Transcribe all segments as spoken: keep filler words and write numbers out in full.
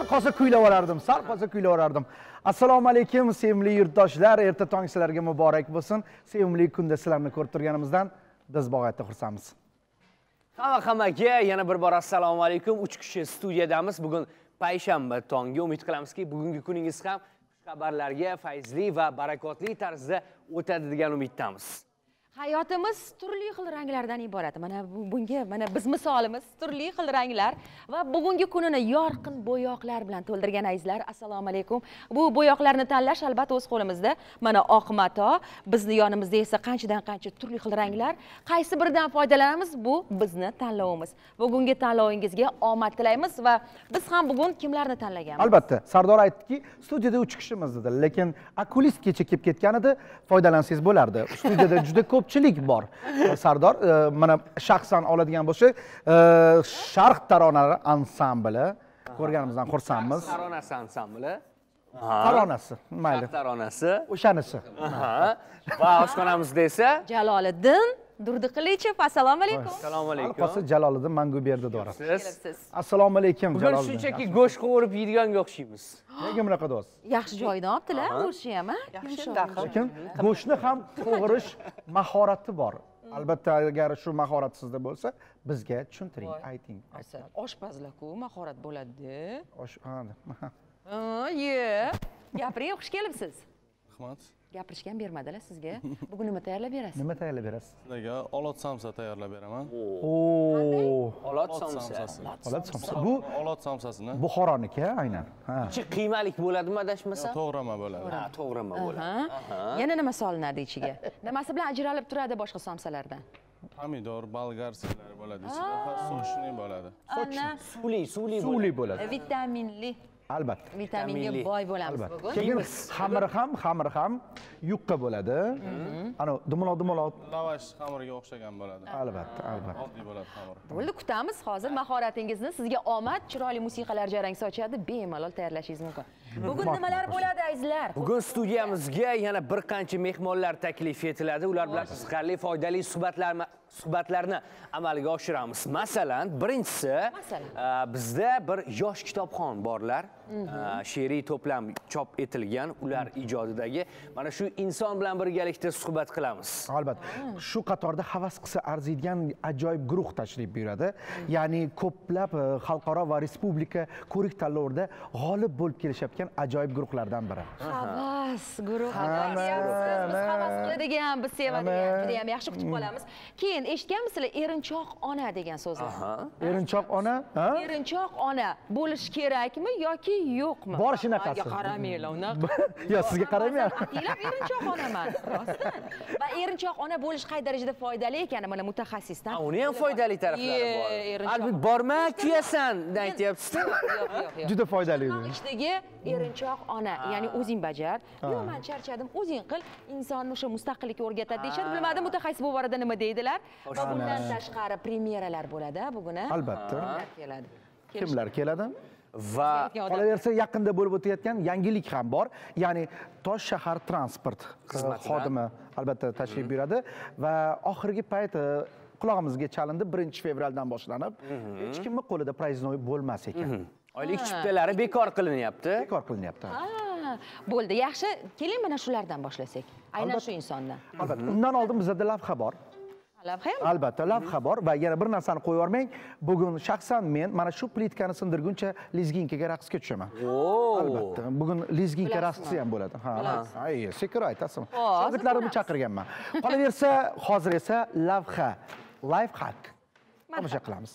qosa kuylavorardim, sal qosa kuylavorardim. Assalomu alaykum, sevimli yurtdoshlar, erta tong sizlarga muborak bo'lsin. Sevimli kunda sizlarni ko'rib turganimizdan biz bog'ayatda xursandmiz. Hamma hammaga yana bir bor assalomu alaykum. uch kishi studiyadamiz. Bugun payshanba tongi. Umid qilamizki, bugungi kuningiz ham xabarlarga fayzli va barakotli tarzda o'tadi degan umiddamiz. Hayotimiz turli xil ranglardan iborat. Mana bunga mana biz misolimiz turli xil ranglar va bugungi kunini yorqin bo'yoqlar bilan to'ldirgan azizlar, assalomu alaykum. Bu bo'yoqlarni tanlash albatta o'z qo'limizda. Mana oq mato, bizni yonimizda esa qanchadan qancha turli xil ranglar. Qaysi biridan foydalanamiz? Bu bizni tanlovimiz. Bugungi tanlovingizga omad tilaymiz va biz ham bugun kimlarni tanlaganmiz? Albatta, Sardor aytdiki, studiyada uch kishimiz dedi, lekin okulistgacha kelib ketgan edi, foydalansangiz bo'lardi. Studiyada juda ko'p chilik bor. Sardor, mana shaxsan oladigan bo'lsak, Sharq taronalari ansambli ko'rganimizdan xursandmiz. Taronasi ansambli. Taronasi, mayli. Taronasi. O'shanisi. Va oshxonamizda esa Jaloliddin Durdiqilichev, assalomu alaykum. Assalomu alaykum. Qolsa Jaloliddin Manguberdi-dora. Kelibsiz. Assalomu alaykum Bugun Jaloliddin. shunchaki go'sht qovurib yeydiganga o'xshaymiz. Nega bunaqa do'st? Yaxshi joydan olibdilar, go'shtni ham, ha? Lekin go'shtni ham to'g'rish mahorati bor. Albatta, agar shu mahorat sizda bo'lsa, bizga tushuntiring, ayting. Oshpazlar-ku mahorat bo'ladi. Osh, ha. Ha, ye. Gapiring, xush kelibsiz. Rahmat. Gapirishga ham bermadilar sizga. Bugun nima tayyorlab berasiz? Nima tayyorlab berasiz? Sizlarga olot samsa tayyorlab beraman. Oo. Olot somsasi. Olot somsa. Bu olot samsasini. Buxoroniki, aynan. Ha. Ichi qiymalik bo'ladimi adashmasam? To'g'rama bo'ladi. Ha, to'g'rama bo'ladi. Yana nima solinadi ichiga? Nimasi bilan ajralib turadi boshqa somsalardan? Pomidor, bolgar sirlari bo'ladi. Ichida sochni bo'ladi. Ana, Suvli, suvli Suvli bo'ladi. vitaminli. Albatta. Vitaminga boy bo'lamiz bugun. Keyin xamir ham, xamir ham yupqa bo'ladi. Ana dumaloq-dumaloq. Lavash xamiriga o'xshagan bo'ladi. Albatta, albatta. Oddiy bo'ladi xamir. Bo'ldi, kutamiz hozir mahoratingizni. Sizga omad, chiroyli musiqalar jarang sochadi, bemalol tayyorlashingiz mumkin. Bugun nimalar bo'ladi azizlar? Bugun studiyamizga yana bir qancha mehmonlar taklif etiladi. Ular bilan qiziqarli, foydali suhbatlarni suhbatlarni amalga oshiramiz. Masalan, birinchisi bizda bir yosh kitobxon borlar. She'riy to'plam chop etilgan ular ijodidagi. Mana shu inson bilan birgalikda suhbat qilamiz. Albatta. Shu qatorda havas qilsa arziydigan ajoyib guruh tashrif buyuradi. Ya'ni ko'plab xalqaro va respublika ko'rik tanlovida g'olib bo'lib kelishayotgan ajoyib guruhlardan biri. Havas guruhi. Biz havas qiladigan, biz sevadigan, juda ham yaxshi kutib qolamiz. Keyin eshitganmisizlar, erinchoq ona degan so'zni? Erinchoq ona, ha? Erinchoq ona bo'lish kerakmi yoki yo'qmi? Bor shunaqasi. Qaramanglar, unaqa. Yo, sizga qaramayman. Atilab erinchoq onaman, rostdan. Va erinchoq ona bo'lish qay darajada foydali ekani mana mutaxassisdan. Uni ham foydali taraflari bor. Albatta, borma, kuyasan, aytyapsiz. Yo'q, yo'q, yo'q. Juda foydali. Ishdagi erinchoq ona, ya'ni o'zing bajar. Yo'q, men charchadim, o'zing qil. Insonni o'sha mustaqillikka o'rgatadi deyishadi. Bilmadim mutaxassis bu borada nima deydilar. Va bundan tashqari premyeralar bo'ladi bugun. Albatta. Keladi. Kimlar keladi? Va qolaversa yaqinda bo'lib o'tayotgan yangilik ham bor. Ya'ni Tosh shahar transport xodimi albatta tashrif buyuradi va oxirgi payt qulog'imizga chalindi birinchi fevraldan boshlanib hech kimni qo'lida proiznoy bo'lmas ekan. Oylik chiptalari bekor qilinyapti. Bekor qilinyapti. Bo'ldi, yaxshi. Keling mana shulardan boshlasak. Aynan shu insondan. Albatta. Undan oldin bizda lavha bor. Lavha ham? Albatta, lavha bor va yana bir narsani qo'yib yubormang. Bugun shaxsan men mana shu plitkani sindirguncha lezginkaga raqsga tushaman. Albatta, bugun lezginka raqsi ham bo'ladi. Ha, ay, sekir aytasizmi? Shogirdlarimni chaqirganman. Qolaversa, hozir esa lavha, life hack. Tomosha qilamiz.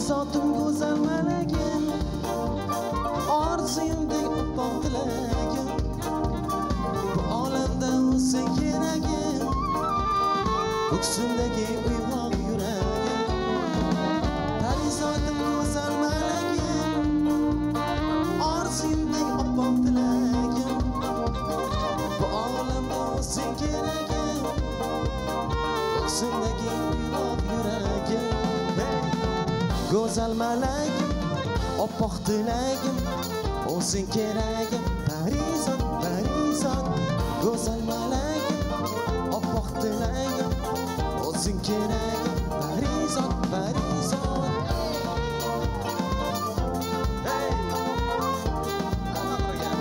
Parizotim go'zal malagim, orzuyimdek oppoq tilagim, bu olamda o'zing keragim, ko'ksimdagi uyg'oq yuragim. Parizotim go'zal malagim, orzuyimdek oppoq tilagim, bu olamda o'zing keragim, ko'ksimdagi uyg'oq yuragim. Go'zal malagim, oppoq tilagim, o'zing keragim, Parizod, Parizod. Go'zal malagim, oppoq tilagim, o'zing keragim, Parizod, Parizod. Hey! Hamma birga.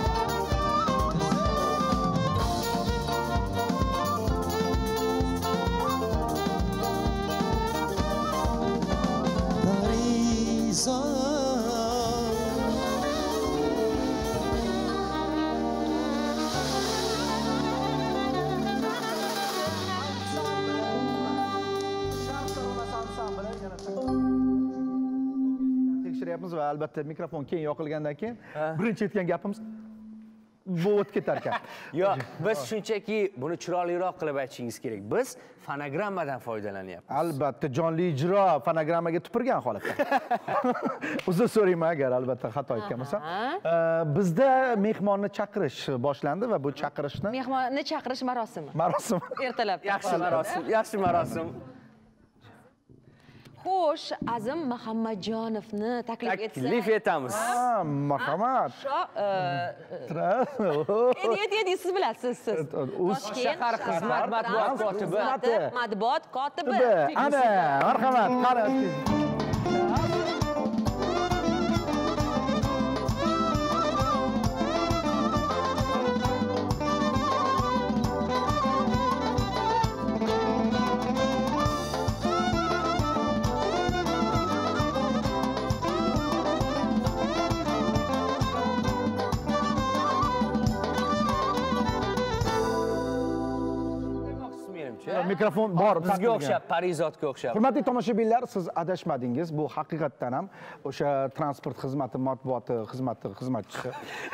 tekshiryapmiz va albatta mikrofon keyin yoqilgandan keyin birinchi aytgan gapimiz bu o'tib ketar ekan. Yo'q, biz shunchaki buni chiroyliroq qilib aytishingiz kerak. Biz fonogrammadan foydalanyapmiz. Albatta jonli ijro fonogrammaga tupurgan holatda. Uzr so'rayman agar albatta xato aytgan bo'lsam. Bizda mehmonni chaqirish boshlandi va bu chaqirishni Mehmonni chaqirish marosimi. Marosim. Ertalab. Yaxshi marosim, yaxshi marosim. Xo'sh, Azim Muhammadjonovni taklif etsak. Taklif etamiz. Ha, marhamat. Endi, endi siz bilasiz, siz. Shahar xizmat matbuot kotibi. Matbuot kotibi. Ana, marhamat, qarang. Mikrofon bor. Bizga o'xshab, Parizodga o'xshab. Hurmatli tomoshabinlar, siz adashmadingiz. Bu haqiqatdan ham o'sha transport xizmati matbuoti xizmati xizmatchisi.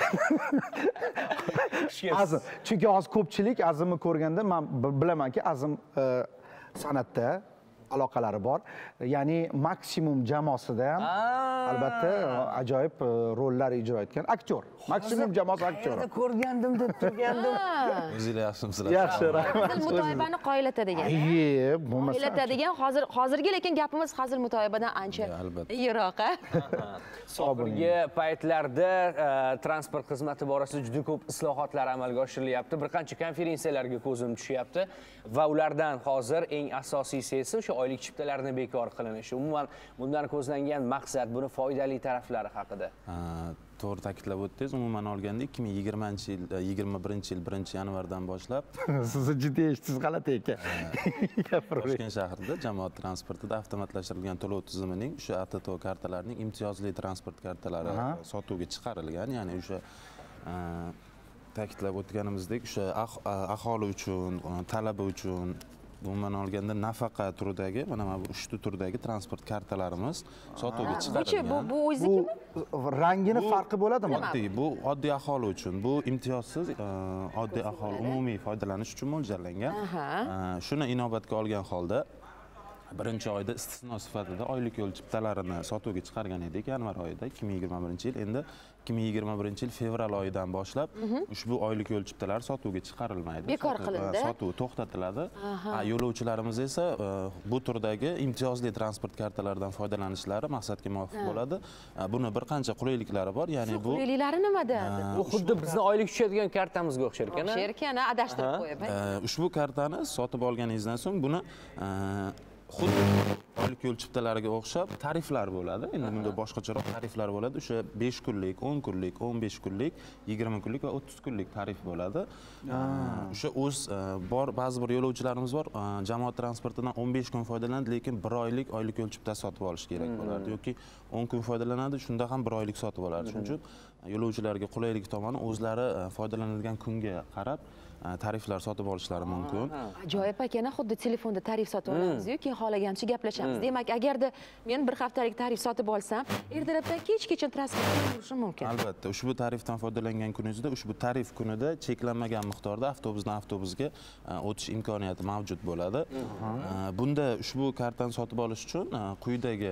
Azim, chunki hozir ko'pchilik Azimni ko'rganda men bilamanki, Azim san'atda aloqalari bor. Ya'ni maksimum jamoasida ham albatta ajoyib rollar ijro etgan aktyor. Maksimum jamoasi aktyori. Ko'rgandim deb turgandim. O'zinglar yaxshimisizlar? Yaxshi, rahmat. Hazil mutoyibani qoyillatadigan. Iye, bo'lmasa. Qoyillatadigan hozir hozirgi lekin gapimiz hazil mutoyibadan ancha yiroq. So'nggi paytlarda transport xizmati borasida juda ko'p islohotlar amalga oshirilyapti. Bir qancha konferensiyalarga ko'zim tushyapti va ulardan hozir eng asosiysi esa o'sha oylik chiptalarni bekor qilinishi. Umuman bundan ko'zlangan maqsad, buni foydali taraflari haqida. To'g'ri ta'kidlab o'tdingiz. Umuman olganda ikki ming yigirmanchi yil, yigirma birinchi yil birinchi yanvardan boshlab sizni jiddiy eshitisiz g'alati ekan. Toshkent shahrida jamoat transportida avtomatlashtirilgan to'lov tizimining o'sha A T T O kartalarining imtiyozli transport kartalari sotuvga chiqarilgan. Ya'ni o'sha ta'kidlab o'tganimizdek, o'sha aholi uchun, talaba uchun umuman olganda nafaqa turidagi, mana bu uchta turdagi transport kartalarimiz sotuvga chiqarilgan. Bu bu o'zingizmi? Bu rangini farqi bo'ladimi? Oddiy, bu oddiy aholi uchun, bu imtiyozsiz oddiy aholi umumiy foydalanish uchun mo'ljallangan. Shuni inobatga olgan holda birinchi oyda istisno sifatida oylik yo'l chiptalarini sotuvga chiqargan edik yanvar oyida ikki ming yigirma birinchi yil. Endi ikki ming yigirma birinchi yil fevral oyidan boshlab ushbu oylik yo'l chiptalari sotuvga chiqarilmaydi. Bekor qilindi. Sotuv to'xtatiladi. Yo'lovchilarimiz esa bu turdagi imtiyozli transport kartalaridan foydalanishlari maqsadga muvofiq bo'ladi. Buni bir qancha qulayliklari bor. Ya'ni bu qulayliklari nimada? Bu xuddi bizni oylik tushadigan kartamizga o'xshar ekan. O'xshar ekan, adashtirib qo'yib. Ushbu kartani sotib olganingizdan so'ng buni xuddi oylik yo'l chiptalariga o'xshab tariflar bo'ladi. Endi bunda boshqacharoq tariflar bo'ladi. O'sha besh kunlik, o'n kunlik, o'n besh kunlik, yigirma kunlik va o'ttiz kunlik tarif bo'ladi. O'sha o'z bor ba'zi bir yo'lovchilarimiz bor, jamoat transportidan o'n besh kun foydalanadi, lekin bir oylik oylik yo'l chiptasi sotib olish kerak bo'lardi yoki o'n kun foydalanadi, shunda ham bir oylik sotib oladi. Shuning uchun yo'lovchilarga qulaylik tomoni o'zlari foydalanadigan kunga qarab tariflar sotib olishlari mumkin. Ajoyib ekan, xuddi telefonda tarif sotib olamiz-yu, keyin xohlagancha gaplashamiz. Demak, agarda men bir haftalik tarif sotib olsam, ertalabdan kechgacha transport qilishim mumkin. Albatta, ushbu tarifdan foydalangan kuningizda ushbu tarif kunida cheklanmagan miqdorda avtobusdan avtobusga o'tish imkoniyati mavjud bo'ladi. Bunda ushbu kartani sotib olish uchun quyidagi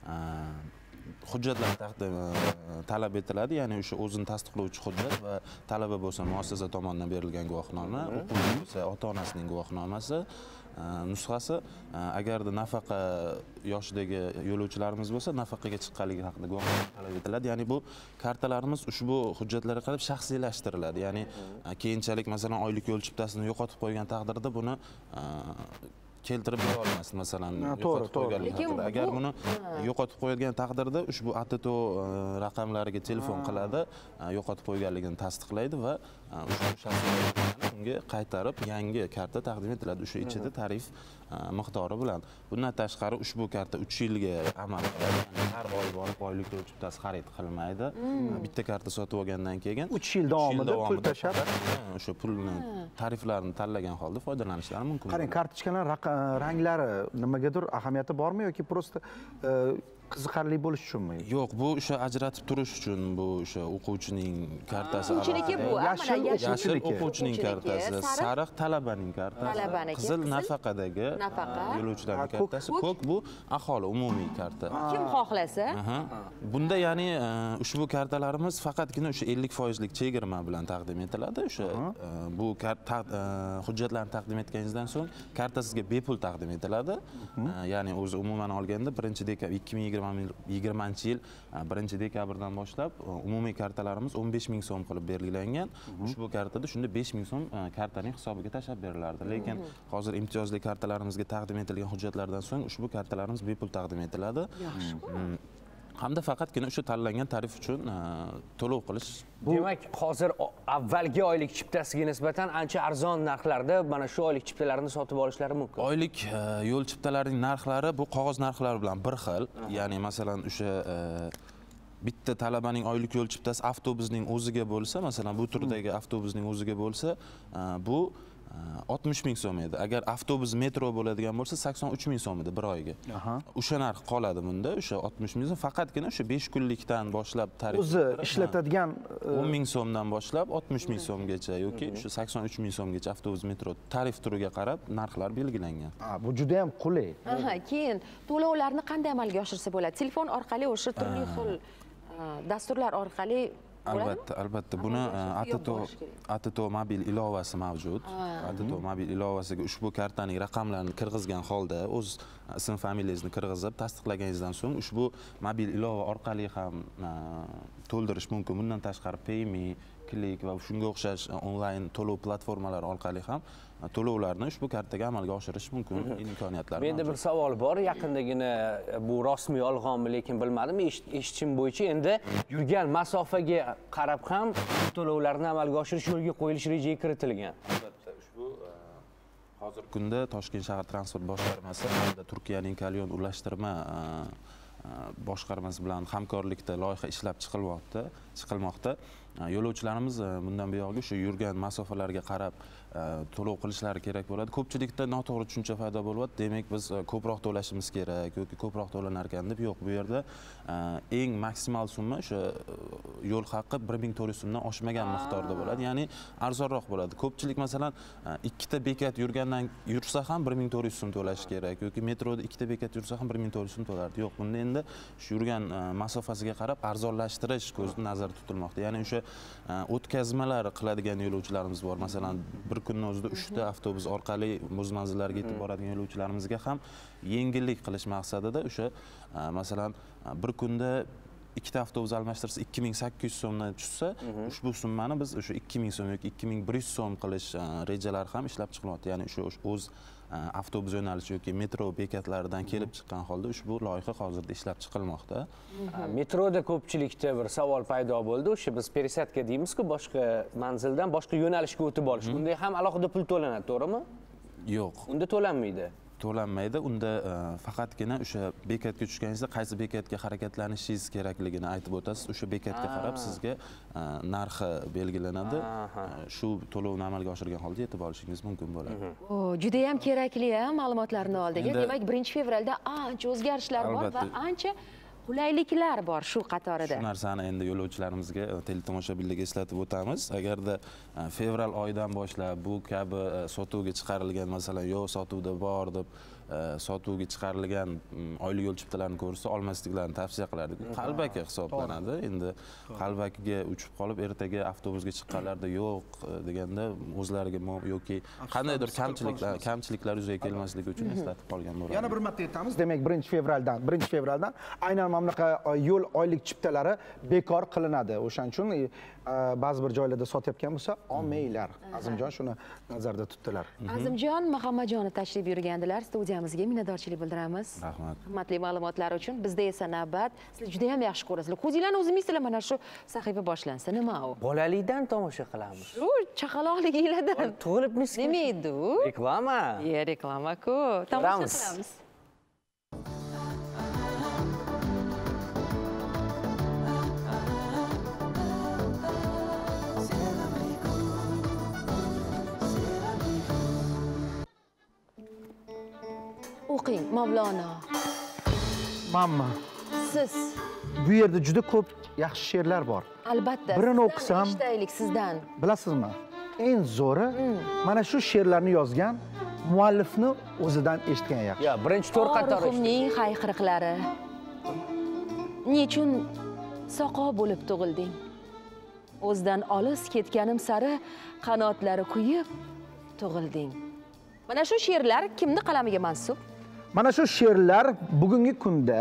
hujjatlar taqdim talab etiladi, ya'ni o'sha o'zini tasdiqlovchi hujjat va talaba bo'lsa muassasa tomonidan berilgan guvohnoma, o'quvchi bo'lsa ota-onasining guvohnomasi nusxasi, agarda nafaqa yoshidagi yo'lovchilarimiz bo'lsa nafaqaga chiqqanligi haqida guvohnoma talab etiladi. Ya'ni bu kartalarimiz ushbu hujjatlarga qarab shaxsiylashtiriladi. Ya'ni keyinchalik masalan oylik yo'l chiptasini yo'qotib qo'ygan taqdirda buni keltirib bera olmasdi, masalan, yo'qotib qo'yganligi haqida. Agar buni yo'qotib qo'yilgan taqdirda ushbu A T T O raqamlariga telefon qiladi, yo'qotib qo'yganligini tasdiqlaydi va ushbu shaxslarni unga qaytarib yangi karta taqdim etiladi. O'sha ichida tarif miqdori bilan. Bundan tashqari ushbu karta uch yilga amal qiladi. Har oy borib oylik yo'l chiptasi xarid qilmaydi. Bitta karta sotib olgandan keyin uch yil davomida pul tashab o'sha pulni tariflarni tanlagan holda foydalanishlari mumkin. Qarang, kartochkalar ranglari nimagadir ahamiyati bormi yoki prosta qiziqarli bo'lish uchunmi? Yo'q, bu o'sha ajratib turish uchun, bu o'sha o'quvchining kartasi. O'quvchiniki bu, yashil yashil o'quvchining kartasi, sariq talabaning kartasi, qizil nafaqadagi yo'lovchilarning kartasi, ko'k bu aholi umumiy karta. Kim xohlasa. Bunda ya'ni ushbu kartalarimiz faqatgina o'sha ellik foizlik chegirma bilan taqdim etiladi. O'sha bu hujjatlarni taqdim etganingizdan so'ng karta sizga bepul taqdim etiladi. Ya'ni o'zi umuman olganda birinchi dekabr ikki ming yigirmanchi yil birinchi dekabrdan boshlab umumiy kartalarimiz o'n besh ming so'm qilib belgilangan. Ushbu kartada shunda besh ming so'm kartaning hisobiga tashab berilardi. Lekin hozir imtiyozli kartalarimizga taqdim etilgan hujjatlardan so'ng ushbu kartalarimiz bepul taqdim etiladi. Hamda faqatgina o'sha tanlangan tarif uchun to'lov qilish. Demak, hozir avvalgi oylik chiptasiga nisbatan ancha arzon narxlarda mana shu oylik chiptalarni sotib olishlari mumkin. Oylik yo'l chiptalarining narxlari bu qog'oz narxlari bilan bir xil. Ya'ni masalan o'sha bitta talabaning oylik yo'l chiptasi avtobusning o'ziga bo'lsa, masalan bu turdagi avtobusning o'ziga bo'lsa, bu oltmish ming so'm edi. Agar avtobus metro bo'ladigan bo'lsa sakson uch ming so'm edi bir oyga. O'sha narx qoladi bunda, o'sha oltmish ming so'm. Faqatgina o'sha besh kunlikdan boshlab tarif o'zi ishlatadigan o'n ming so'mdan boshlab oltmish ming so'mgacha yoki o'sha sakson uch ming so'mgacha avtobus metro tarif turiga qarab narxlar belgilangan. Bu juda ham qulay. Aha, keyin to'lovlarni qanday amalga oshirsa bo'ladi? Telefon orqali o'sha turli xil dasturlar orqali Albatta, albatta. Buni A T T O mobil ilovasi mavjud. A T T O mobil ilovasiga ushbu kartaning raqamlarini kirgizgan holda o'z ism familiyangizni kirgizib, tasdiqlaganingizdan so'ng ushbu mobil ilova orqali ham to'ldirish mumkin. Bundan tashqari PayMe, Click va shunga o'xshash onlayn to'lov platformalari orqali ham to'lovlarni ushbu kartaga amalga oshirish mumkin imkoniyatlari. Menda bir savol bor, yaqindagina bu rostmi yolg'onmi lekin bilmadim. Eshitishim bo'yicha endi yurgan masofaga qarab ham to'lovlarni amalga oshirish yo'lga qo'yilish rejaga kiritilgan. Albatta, ushbu hozirgi kunda Toshkent shahar transport boshqarmasi hamda Turkiyaning Kalyon ulashtirma boshqarmasi bilan hamkorlikda loyiha ishlab chiqilmoqda, chiqilmoqda. Yo'lovchilarimiz bundan buyog'i shu yurgan masofalarga qarab to'lov qilishlari kerak bo'ladi. Ko'pchilikda noto'g'ri tushuncha paydo bo'lyapti. Demak, biz ko'proq to'lashimiz kerak yoki ko'proq to'lanar ekan deb. Yo'q, bu yerda eng maksimal summa o'sha yo'l haqqi bir ming to'rt yuz so'mdan oshmagan miqdorda bo'ladi. Ya'ni arzonroq bo'ladi. Ko'pchilik masalan ikkita bekat yurgandan yursa ham bir ming to'rt yuz so'm to'lash kerak yoki metroda ikkita bekat yursa ham bir ming to'rt yuz so'm to'lardi. Yo'q, bunda endi shu yurgan masofasiga qarab arzonlashtirish ko'zda nazarda tutilmoqda. Ya'ni o'sha o'tkazmalar qiladigan yo'lovchilarimiz bor. Masalan, bir kunning o'zida uchta avtobus orqali o'z manzillariga yetib boradigan yo'lovchilarimizga ham yengillik qilish maqsadida o'sha masalan bir kunda ikkita avtobus almashtirsa ikki ming sakkiz yuz so'mdan tushsa, ushbu summani biz o'sha ikki ming so'm yoki ikki ming bir yuz so'm qilish rejalari ham ishlab chiqilmoqda. Ya'ni o'sha o'z avtobus yo'nalishi yoki metro bekatlaridan kelib chiqqan holda ushbu loyiha hozirda ishlab chiqilmoqda. Metroda ko'pchilikda bir savol paydo bo'ldi. O'sha biz пересадка deymiz-ku, boshqa manzildan boshqa yo'nalishga o'tib olish. Bunda ham alohida pul to'lanadi, to'g'rimi? Yo'q. Unda to'lanmaydi. to'lanmaydi. Unda faqatgina o'sha bekatga tushganingizda qaysi bekatga harakatlanishingiz kerakligini aytib o'tasiz. O'sha bekatga qarab sizga narxi belgilanadi. Shu to'lovni amalga oshirgan holda yetib olishingiz mumkin bo'ladi. O, juda ham kerakli ma'lumotlarni oldik. Demak, birinchi fevralda ancha o'zgarishlar bor va ancha qulayliklar bor shu qatorida. Shu narsani endi yo'lovchilarimizga, teletomoshabinlarga eslatib o'tamiz. Agarda fevral oyidan boshlab bu kabi sotuvga chiqarilgan, masalan, yo'q sotuvda bor deb sotuvga chiqarilgan oylik yo'l chiptalarini ko'rsa olmasliklarini tavsiya qilardik. Qalbaki hisoblanadi. Endi qalbakiga uchib qolib ertaga avtobusga chiqqanlarda yo'q deganda o'zlariga yoki qandaydir kamchiliklar kamchiliklar yuzaga kelmasligi uchun eslatib qolgan bo'ladi. Yana bir marta aytamiz. Demak, birinchi fevraldan, birinchi fevraldan aynan mana bunaqa yo'l oylik chiptalari bekor qilinadi. O'shaning uchun ba'zi bir joylarda sotayotgan bo'lsa, olmanglar. Azimjon shuni nazarda tutdilar. Azimjon Muhammadjonov tashrif buyurgandilar. Studiyamizga minnatdorchilik bildiramiz. Rahmat. Hurmatli ma'lumotlar uchun. Bizda esa navbat. Sizlar juda ham yaxshi ko'rasizlar. Ko'zinglarni o'zingizlar mana shu sahifa boshlansa nima u? Bolalikdan tomosha qilamiz. Shu chaqaloqligilardan. Tug'ilibmiz. Nima edi u? Reklama. Ye, reklama-ku. Tomosha qilamiz. O'qing, Mavlono. Mamma. Siz. Bu yerda juda ko'p yaxshi she'rlar bor. Albatta. Birini o'qisam, eshitaylik sizdan. Bilasizmi? Eng zo'ri mana shu she'rlarni yozgan muallifni o'zidan eshitgan yaxshi. Yo, birinchi to'r qatori. Ruhimning hayqiriqlari. Nechun soqo bo'lib tug'ilding? O'zdan olis ketganim sari qanotlari kuyib tug'ilding. Mana shu she'rlar kimni qalamiga mansub? Mana shu she'rlar bugungi kunda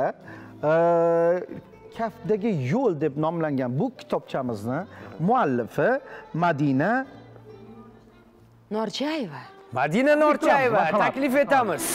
kaftdagi yo'l deb nomlangan bu kitobchamizni muallifi Madina Norchayeva. Madina Norchayeva taklif etamiz.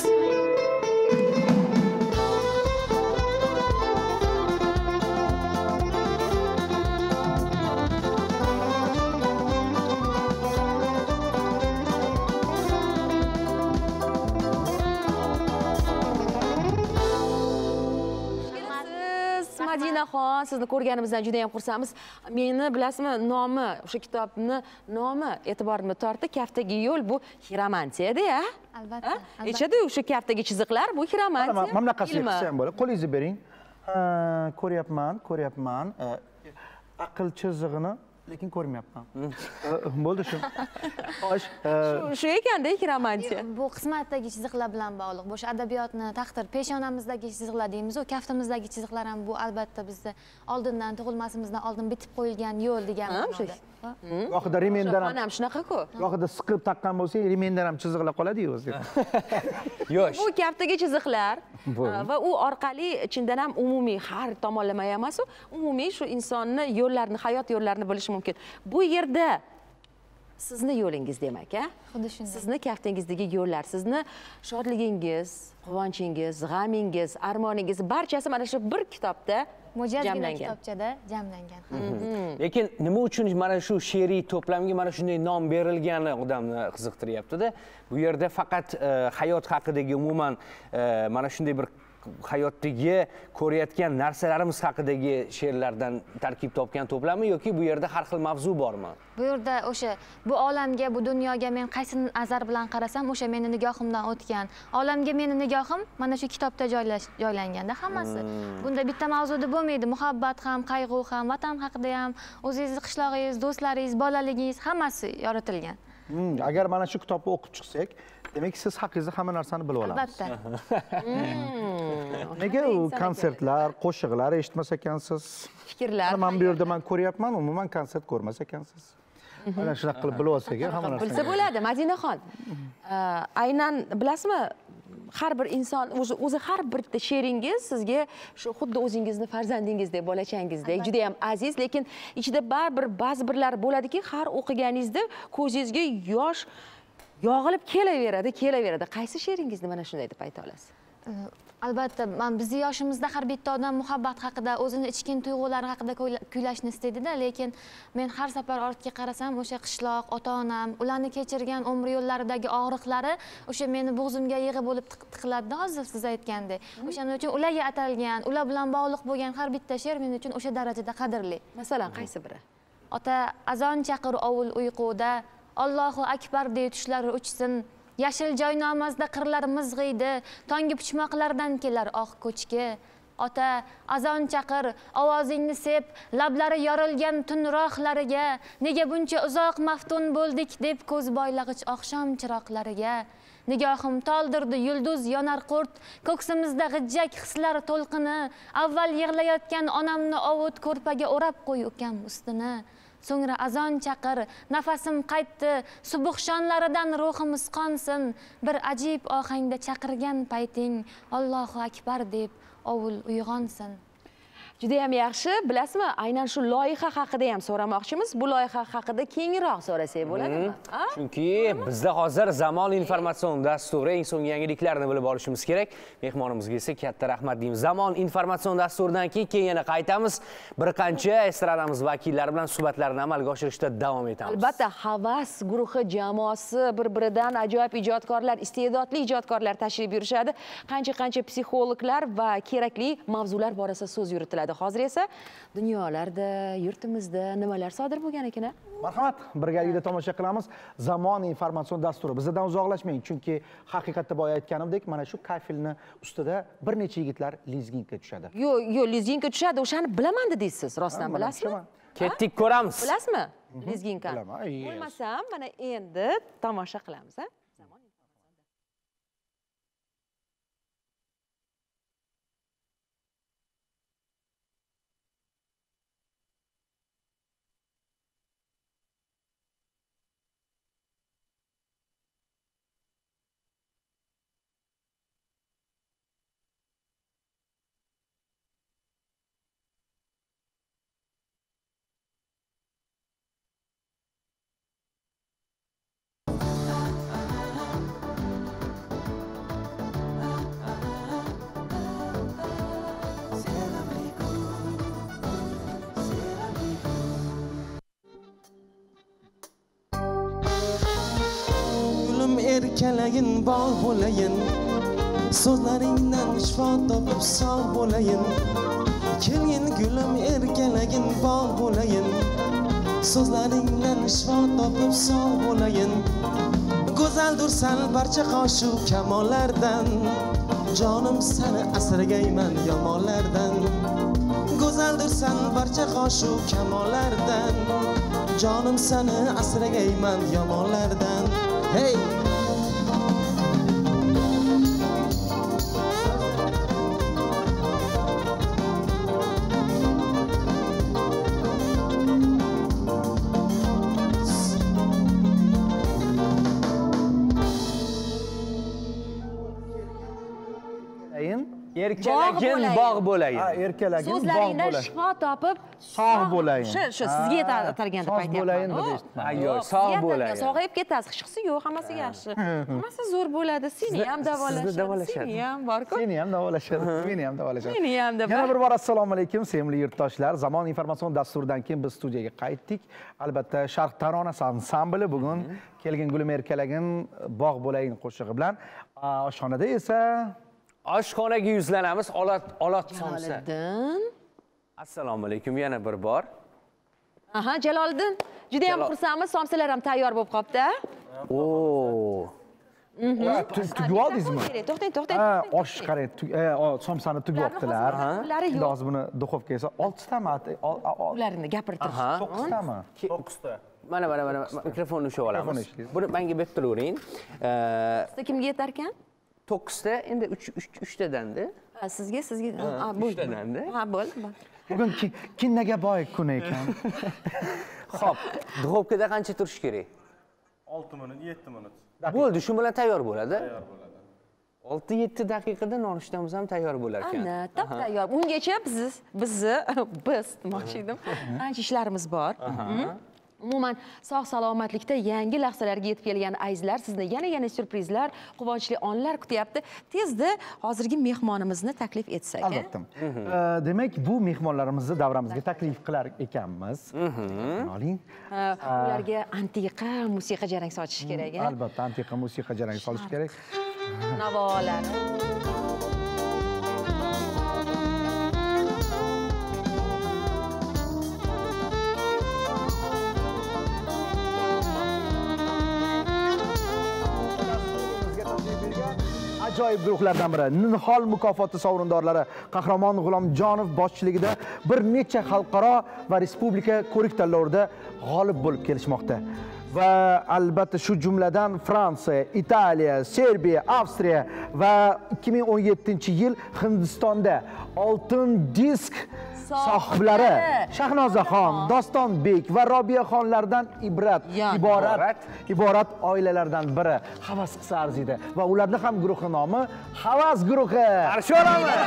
Madinaxon, sizni ko'rganimizdan juda ham xursandmiz. Meni bilasizmi, nomi, o'sha kitobni nomi e'tiborimni tortdi. Kaftdagi yo'l bu xiromantiya-da. Albatta. Echadi o'sha kaftdagi chiziqlar bu xiromantiya. Mana bunaqasi qilsa ham bo'ladi. Qo'lingizni bering. Ko'ryapman, ko'ryapman. Aql chizig'ini lekin ko'rmayapman. Bo'ldi shu. Xo'sh, shu ekanda xiromantiya. Bu qismatdagi chiziqlar bilan bog'liq. Bu adabiyotni taqdir peshonamizdagi chiziqlar deymiz, u kaftimizdagi chiziqlar ham bu albatta bizni oldindan tug'ilmasimizdan oldin bitib qo'yilgan yo'l degan ma'noda. Yo'qida remendan ham ham shunaqa-ku. Yo'qida siqib taqqan bo'lsang, remendan ham chiziqlar qoladi-yu o'zi. Yo'q. Bu kaftdagi chiziqlar va u orqali chindan ham umumiy har tomonlama emas, umumiy shu insonni yo'llarini, hayot yo'llarini bilish mumkin. Bu yerda sizni yo'lingiz demak, a? Xuddi shunday. Sizni kaftingizdagi yo'llar, sizni shodligingiz, quvonchingiz, g'amingiz, armoningiz barchasi mana shu bir kitobda mo'jazgina kitobchada jamlangan. Lekin nima uchun mana shu she'riy to'plamga mana shunday nom berilgani odamni qiziqtiryapti-da. Bu yerda faqat hayot haqidagi umuman mana shunday bir hayotdagi ko'rayotgan narsalarimiz haqidagi she'rlardan tarkib topgan to'plami yoki bu yerda har xil mavzu bormi? Bu yerda o'sha bu olamga, bu dunyoga men qaysi nazar bilan qarasam, o'sha meni nigohimdan o'tgan. Olamga meni nigohim mana shu kitobda joylanganda hammasi. Bunda bitta mavzuda bo'lmaydi. Muhabbat ham, qayg'u ham, vatan haqida ham, o'zingizni qishlog'ingiz, do'stlaringiz, bolaligingiz hammasi yoritilgan. Agar mana shu kitobni o'qib chiqsak, demak siz haqingizda hamma narsani bilib olasiz. Albatta. Nega u konsertlar, qo'shiqlar eshitmas ekansiz? Fikrlar. Mana bu yerda men ko'ryapman, umuman konsert ko'rmas ekansiz. Mana shunaqa qilib bilib olsak, hamma narsani. Bilsa bo'ladi, Madinaxon. Aynan bilasizmi, har bir inson o'zi o'zi har bitta she'ringiz sizga shu xuddi o'zingizni farzandingizdek, bolachangizdek juda ham aziz, lekin ichida baribir ba'zi birlar bo'ladiki, har o'qiganingizda ko'zingizga yosh yog'ilib kelaveradi, kelaveradi. Qaysi she'ringizni mana shunday deb ayta olasiz? Albatta, men bizni yoshimizda har bitta odam muhabbat haqida, o'zini ichkin tuyg'ulari haqida kuylashni istaydi-da, lekin men har safar ortga qarasam, o'sha qishloq, ota-onam, ularni kechirgan umr yo'llaridagi og'riqlari o'sha meni bo'g'zimga yig'i bo'lib tiqiladi hozir siz aytgandek. O'shaning uchun ularga atalgan, ular bilan bog'liq bo'lgan har bitta she'r men uchun o'sha darajada qadrli. Masalan, qaysi biri? Ota azon chaqir ovul uyquda, Allohu akbar deb tushlari uchsin. Yashil joynamazda qirlar mizg'iydi, tongi puchmoqlardan kelar oq ko'chki. Ota, azon chaqir, ovozingni sep, lablari yorilgan tun rohlariga, nega buncha uzoq maftun bo'ldik deb ko'z boylag'ich oqshom chiroqlariga. Nigohim toldirdi yulduz yonar qurt, ko'ksimizda g'ijjak hislar to'lqini, avval yig'layotgan onamni ovut ko'rpaga o'rab qo'y ukam ustini. So'ngra azon chaqir, nafasim qaytdi, subuhshonlaridan ruhimiz qonsin, bir ajib ohangda chaqirgan payting, Allohu akbar deb ovul uyg'onsin. Juda ham yaxshi. Bilasizmi, aynan shu loyiha haqida ham so'ramoqchimiz. Bu loyiha haqida kengroq so'rasak bo'ladimi? Chunki bizda hozir Zamon informatsion dasturi eng so'nggi yangiliklarni bilib olishimiz kerak. Mehmonimizga esa katta rahmat deymiz. Zamon informatsion dasturidan keyin keyin yana qaytamiz. Bir qancha estradamiz vakillari bilan suhbatlarni amalga oshirishda davom etamiz. Albatta, Havas guruhi jamoasi bir-biridan ajoyib ijodkorlar, iste'dodli ijodkorlar tashrif buyurishadi. Qancha-qancha psixologlar va kerakli mavzular borasida so'z yuritiladi. Hozir esa dunyolarda, yurtimizda nimalar sodir bo'lgan ekan? Marhamat, birgalikda tomosha qilamiz. Zamon informatsion dasturi. Bizdan uzoqlashmang, chunki haqiqatda boya aytganimdek, mana shu kafilni ustida bir necha yigitlar lizginga tushadi. Yo'q, yo'q, lizginga tushadi. O'shani bilaman dedingiz, rostdan bilasizmi? Ketdik, ko'ramiz. Bilasizmi? Lizginkani. Bilaman. Bo'lmasam, mana endi tomosha qilamiz, ha? erkalagin bog' bo'layin, so'zlaringdan shifo topib sog' bo'layin. Kelgin gulim erkalagin bog' bo'layin, so'zlaringdan shifo topib sog' bo'layin. Go'zaldursan barcha qoshu kamollardan, jonim seni asragayman yomonlardan. Go'zaldursan barcha qoshu kamollardan, jonim seni asragayman yomonlardan. Hey! Erkalagin bog' bo'layin. Ha, erkalagin bog' So'zlaringdan bo'layin. shifo topib sog' bo'layin. Shu, shu sizga atalganda sog' bo'layin deb eshitdim. Ayyo, sog' bo'layin. Sog'ayib ketasiz. Hishqisi yo'q, hammasi yaxshi. Hammasi zo'r bo'ladi. Seni ham davolashadi. Seni ham bor-ku. Seni ham davolashadi. Meni ham davolashadi. Meni ham davolashadi. Yana bir bor assalomu alaykum, sevimli yurtdoshlar. Zamon informatsion dasturidan keyin biz studiyaga qaytdik. Albatta, Sharq taronasi ansambli bugun kelgin gulim erkalagin bog' bo'layin qo'shig'i bilan. Oshxonada esa Oshxonaga yuzlanamiz. Olot Olot Somsa. Jaloliddin. Assalomu alaykum yana bir bor. Aha, Jaloliddin. Juda ham xursandmiz. Somsalar ham tayyor bo'lib qopti. Oo. tugib oldingizmi? To'xtang, to'xtang. Ha, osh qarang, somsani tugib oldilar. Ularni yo'q. Hozir buni duxovkaga solib, oltitami? Ularni gapirtirish. to'qqiztami? to'qqizta. Mana, mana, mana mikrofonni ushlab olamiz. Buni menga berib turavering. Sizga kimga yetar ekan? to'qqizta, endi uch tadan-da. Ha, sizga, sizga. Ha, uch tadan-da. Ha, bo'ldi. Bugun kinnaga boy kun ekan. Xo'p, duxovkada qancha turish kerak? olti minut, yetti minut. Bo'ldi, shu bilan tayyor bo'ladi. Tayyor bo'ladi. olti yetti daqiqada nonushtamiz ham tayyor bo'lar ekan. Ana, tap tayyor. Ungacha biz bizni biz demoqchi edim. Ancha ishlarimiz bor. umuman sog' salomatlikda yangi lahzalarga yetib kelgan azizlar, sizni yana yana syurprizlar, quvonchli onlar kutyapti. Tezda hozirgi mehmonimizni taklif etsak. Albatta. Demak, bu mehmonlarimizni davramizga taklif qilar ekanmiz. Oling. Ularga antiqa musiqa jarang sochish kerak. Albatta, antiqa musiqa jarang solish kerak. Navolar. Ajoyib guruhlardan biri Nihol mukofoti sovrindorlari Qahramon G'ulomjonov boshchiligida bir necha xalqaro va respublika ko'rik tanlovida g'olib bo'lib kelishmoqda. Va albatta shu jumladan Fransiya, Italiya, Serbiya, Avstriya va ikki ming o'n yettinchi yil Hindistonda oltin disk sohiblari Shahnozaxon, Dostonbek va Robiyaxonlardan ibrat iborat iborat oilalardan biri havas qilsa arziydi va ularning ham guruhi nomi Havas guruhi. Qarshi olamiz.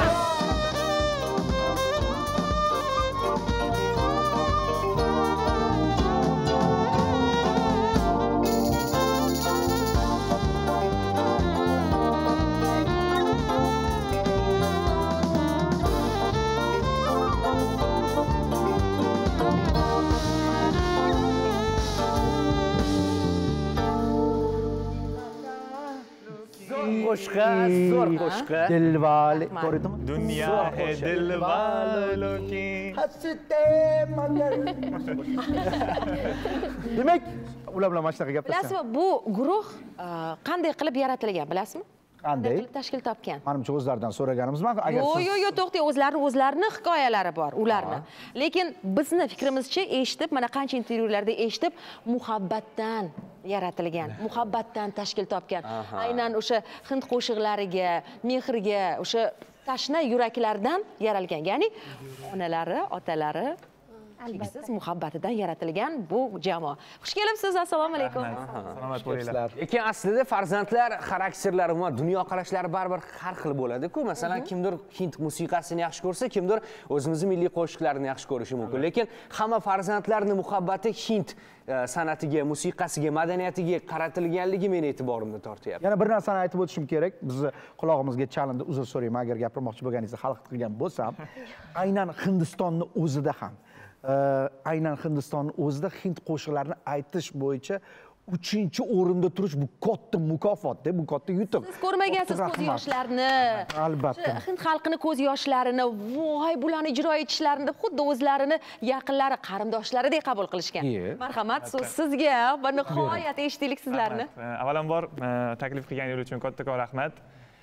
qo'shiqqa, zo'r qo'shiqqa. Dilvali, ko'rdingmi? Dunyo hai dilvalo ki. Hasite magar. Demak, ular bilan mana shunaqa gaplashamiz. Bilasizmi, bu guruh qanday qilib yaratilgan, bilasizmi? Qanday? Qilib tashkil topgan. Menimcha o'zlaridan so'raganimiz ma'qul. Agar Yo'q, yo'q, yo'q, to'xtang, o'zlari o'zlarini hikoyalari bor, ularni. Lekin bizni fikrimizcha eshitib, mana qancha intervyularda eshitib, muhabbatdan yaratilgan, muhabbatdan tashkil topgan. Aynan o'sha hind qo'shiqlariga, mehrga, o'sha tashna yuraklardan yaralgan. Ya'ni onalari, otalari cheksiz muhabbatidan yaratilgan bu jamoa. Xush kelibsiz, assalomu alaykum. Salomat bo'linglar. Lekin aslida farzandlar xarakterlari va dunyoqarashlari baribir har xil bo'ladi-ku. Masalan, kimdir hind musiqasini yaxshi ko'rsa, kimdir o'zimizning milliy qo'shiqlarini yaxshi ko'rishi mumkin. Lekin hamma farzandlarning muhabbati hind san'atiga, musiqasiga, madaniyatiga qaratilganligi meni e'tiborimni tortyapti. Yana bir narsani aytib o'tishim kerak. Bizni quloqimizga chalindi, uzr so'rayman agar gapirmoqchi bo'lganingizda xalaqit qilgan bo'lsam, aynan Hindistonning o'zida ham aynan Hindistonning o'zida hind qo'shiqlarini aytish bo'yicha uchinchi o'rinda turish bu katta mukofot-da, bu katta yutuq. Siz ko'rmagansiz ko'z yoshlarni. Albatta. Hind xalqining ko'z yoshlarini, voy bularni ijro etishlarini xuddi o'zlarini yaqinlari, qarindoshlaridek qabul qilishgan. Marhamat, so'z sizga va nihoyat eshitdik sizlarni. Avvalambor taklif qilganingiz uchun kattakon rahmat.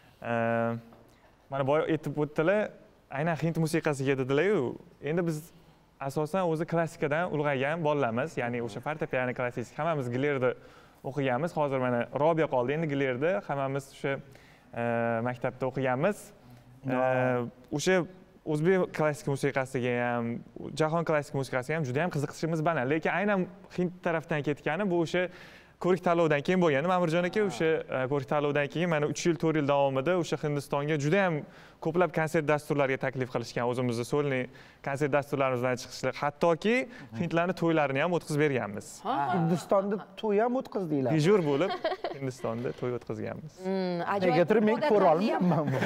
Mana boya aytib o'tdilar, aynan hind musiqasiga dedilar-ku. Endi biz asosan o'zi klassikadan ulg'aygan bolalarimiz, ya'ni o'sha fortepiano klassik, hammamiz Gilerda o'qiganmiz. Hozir mana Robiya qoldi, endi Gilerda hammamiz o'sha maktabda o'qiganmiz. O'sha o'zbek klassik musiqasiga ham, jahon klassik musiqasiga ham juda ham qiziqishimiz baland. Lekin aynan hind tarafdan ketgani bu o'sha ko'rik tanlovdan keyin bo'lgan. Ma'murjon aka o'sha ko'rik tanlovdan keyin mana uch yil, to'rt yil davomida o'sha Hindistonga juda ham ko'plab konsert dasturlariga taklif qilishgan, o'zimizni so'lni konsert dasturlarimizdan chiqishlar, hattoki hindlarning to'ylarini ham o'tkazib berganmiz. Hindistonda to'y ham o'tkazdilar. Dijur bo'lib Hindistonda to'y o'tkazganmiz. Nega turib men ko'ra olmayapman bu.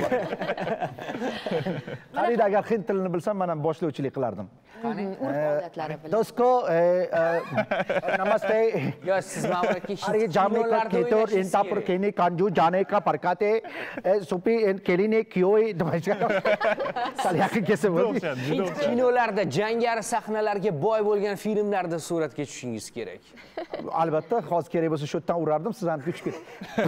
Qariyda agar hind tilini bilsam, men ham boshlovchilik qilardim. Qani? Urf-odatlari bilan. Dosto, namaste. Yo, siz ma'muriyatga अरे जाने का केतोर इन तापर केने कांजू जाने का परकाते सुपी इन केलिने क्यों सालियाक कैसे बोलती kinolarda jangari sahnalarga boy bo'lgan filmlarda suratga tushishingiz kerak. Albatta, hozir kerak bo'lsa shu yerdan urardim, siz ham kuchib ketib.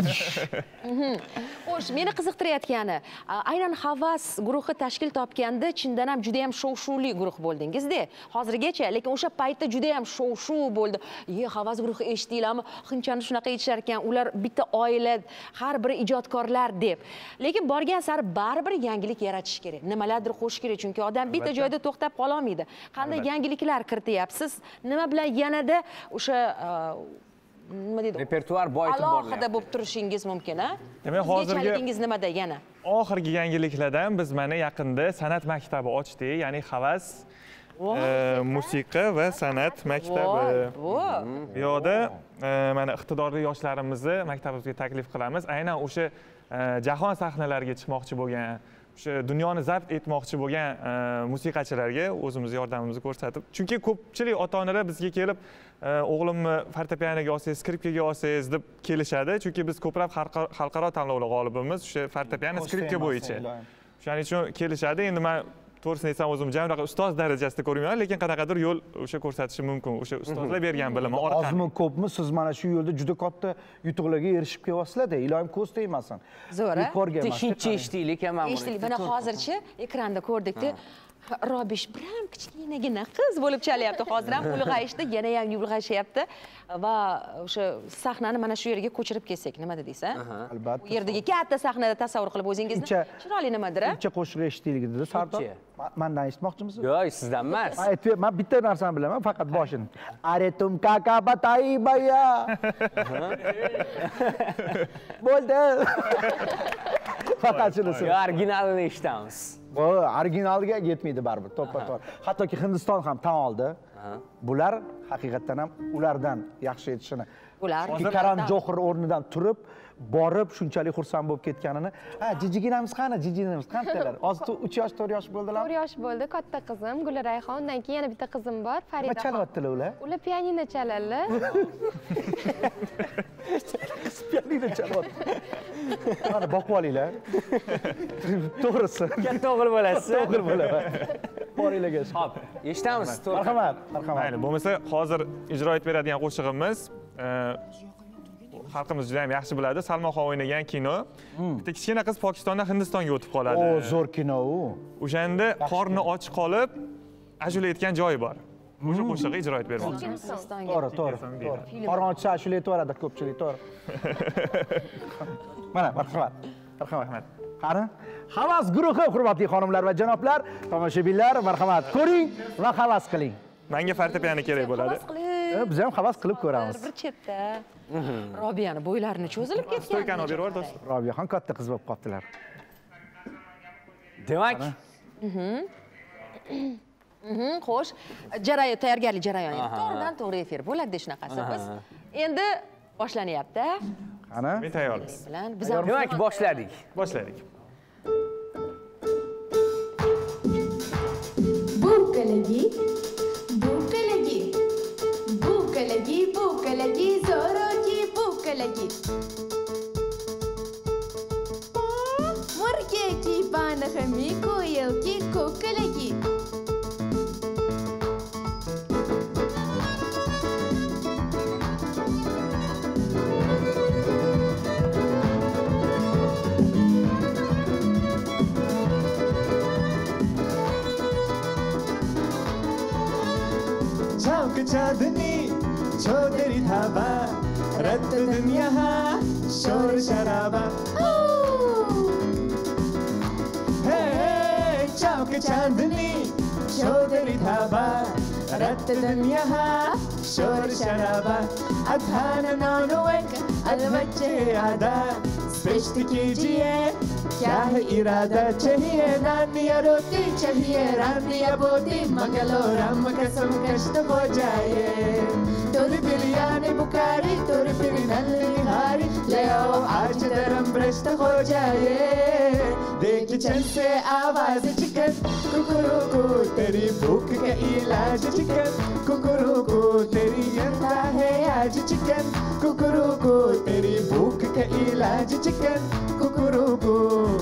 Xo'sh, meni qiziqtirayotgani, aynan Havas guruhi tashkil topganda chindan ham juda ham shov-shuvli guruh bo'ldingiz-da. Hozirgacha, lekin o'sha paytda juda ham shov-shuv bo'ldi. "Ye, Havas guruhi eshitdinglarmi? Hindchani shunaqa aytishar ekan, ular bitta oila, har biri ijodkorlar" deb. Lekin borgan sari baribir yangilik yaratish kerak. Nimalardir qo'shish kerak, chunki odam bitta joyda to'xtab qola olmaydi. Qanday yangiliklar kirityapsiz? Nima bilan yanada o'sha nima deydi? Repertuar boyitib boriladi. Alohida bo'lib turishingiz mumkin, ha? Demak, hozirgi nimada yana? Oxirgi yangiliklardan biz mana yaqinda san'at maktabi ochdik, ya'ni Havas musiqa va san'at maktabi. Bu yoqda mana iqtidorli yoshlarimizni maktabimizga taklif qilamiz. Aynan o'sha jahon sahnalariga chiqmoqchi bo'lgan, o'sha dunyoni zabt etmoqchi bo'lgan musiqachilarga o'zimiz yordamimizni ko'rsatib, chunki ko'pchilik ota-onalar bizga kelib o'g'limni fortepianoga olsangiz, skripkaga olsangiz deb kelishadi, chunki biz ko'plab xalqaro tanlovlar g'olibimiz o'sha fortepiano, skripka bo'yicha. Shuning uchun kelishadi. Endi men to'g'risini aytsam, o'zim jamroq ustoz darajasida ko'rmayman, lekin qanaqadir yo'l o'sha ko'rsatishi mumkin. O'sha ustozlar bergan bilimi orqali. Ozmi, ko'pmi siz mana shu yo'lda juda katta yutuqlarga erishib kelyapsizlar-da. Iloyim ko'z tegmasin. Zo'r. Tinchlikcha eshitaylik ham mana. Eshitaylik. Mana hozirchi ekranda ko'rdikda Robish biram kichkinagina qiz bo'lib chalyapti. Hozir ham ulg'ayishdi, yana ham ulg'ayishyapti va o'sha sahnani mana shu yerga ko'chirib kelsak, nima dedingiz, a? Albatta. Bu yerdagi katta sahnada tasavvur qilib o'zingizni chiroyli nimadir, a? Bitta qo'shiq eshitaylik dedi Sardor. Mendan eshitmoqchimisiz? Yo'q, sizdan emas. Aytib, men bitta narsani bilaman, faqat boshini. Are tum kaka batai baya. Bo'ldi. Faqat shunisi. Originalini eshitamiz. Bu originalga yetmaydi baribir, to'ppa-to'g'ri. Hattoki Hindiston ham tan oldi. Bular haqiqatan ham ulardan yaxshi aytishini. Ular Karan Johor o'rnidan turib, borib shunchalik xursand bo'lib ketganini, ha, jijiginamiz qani, jijiginamiz qanchalar? Hozir uch yosh, to'rt yosh bo'ldilar. to'rt yosh bo'ldi, katta qizim Gulrayhon, undan keyin yana bitta qizim bor, Farida. Nima chalyaptilar ular? Ular pianino chaladilar. Pianino chalyapti. Mana boqib olinglar. To'g'risi. Katta o'g'il bo'lasiz. O'g'il bo'laman. Boringlarga. Xo'p, eshitamiz. Marhamat, marhamat. Mayli, bo'lmasa hozir ijro etib beradigan qo'shig'imiz xalqimiz juda ham yaxshi biladi. Salmonxon o'ynagan kino. Bitta kichkina qiz Pokistondan Hindistonga o'tib qoladi. O, zo'r kino u. O'shanda qorni och qolib, ashula aytgan joyi bor. O'sha qo'shig'i ijro etib bermoqchimiz. To'g'ri, to'g'ri. Qorni och ashula aytib ko'pchilik, to'g'ri. Mana, marhamat. Marhamat. Qani? Havas guruhi, hurmatli xonimlar va janoblar, tomoshabinlar, marhamat, ko'ring va havas qiling. Menga fortepiano kerak bo'ladi. Biz ham havas qilib ko'ramiz. Bir chetda. Robiyani bo'ylarini cho'zilib ketgan. Stoykani olib berib do'st. Robiyaxon katta qiz bo'lib qoldilar. Demak, xo'sh, jarayon, tayyorgarlik jarayoni to'g'ridan to'g'ri efir bo'ladi shunaqasi. Biz endi boshlanyapti. Qani? Men tayyormiz. Bilan biz ham demak boshladik. Boshladik. Bukalagi, bukalagi, bukalagi, bukalagi, zoroki, bukalagi. Murgeki, banahami, koyelki, kukalagi. चांदनी चौधरी धाबा रत दुनिया शोर शराबा हे चौक चांदनी चौधरी धाबा रत दुनिया शोर शराबा अधान नानो एक अलवच्चे आदा स्पष्ट कीजिए क्या है इरादा चाहिए नानिया रोटी चाहिए रानिया बोटी मगलो राम कसम कष्ट हो जाए तोरी बिरयानी बुकारी तोरी बिरी नल्ली हारी ले आओ आज धर्म भ्रष्ट हो जाए देख चल से आवाज चिकन कुकुरू को तेरी भूख का इलाज चिकन कुकुरू को तेरी यंदा है आज चिकन कुकुरू को तेरी भूख का इलाज चिकन कुकुरू को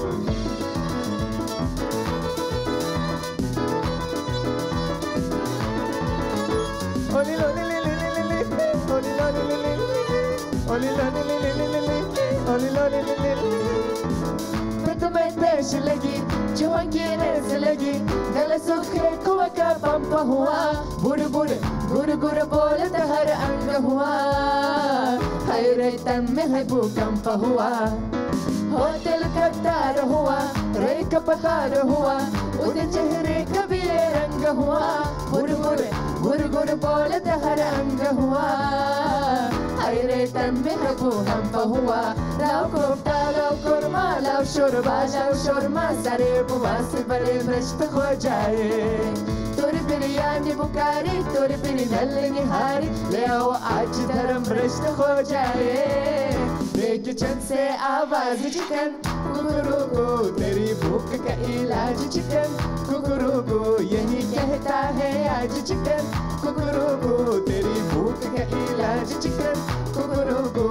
Oli loli li li li li li, oli loli li li li li, oli loli li li li li li, oli loli li li li li. मैं तुम्हें पेश लगी जो अंगीरस लगी गल सूखे कुआ का पंप हुआ बुर बुर गुर गुर बोलता हर अंग हुआ हरे तन में है भूकंप हुआ होटल का तार हुआ रे का पतार हुआ उधर चेहरे का भी रंग हुआ बुर बुर गुर गुर बोलता हर अंग हुआ हरे तन में है भूकंप हुआ लाओ कोफ्ता लाओ कुरमा लाओ शोरबा लाओ शोरमा सारे उपवास बड़े भ्रष्ट हो जाए तो Tori biryani bukari, tori biri nalle nihari, le आओ आज धर्म भ्रष्ट हो जाए। देख छत से आवाज चिकन, कुकुरुकु तेरी भूख का इलाज चिकन, कुकुरुकु यही कहता है आज चिकन, कुकुरुकु तेरी भूख का इलाज चिकन, कुकुरुकु।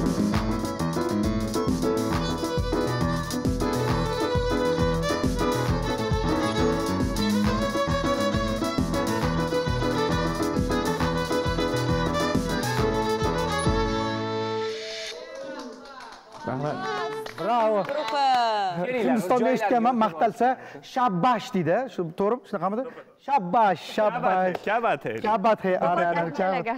Bravo. Hindistonda eshitganman, maqtalsa shabbash deydi. Shu to'g'rimi? Shunaqamidi? Shabbash, shabbash. Kabat hai. Kabat hai. अच्छा लगा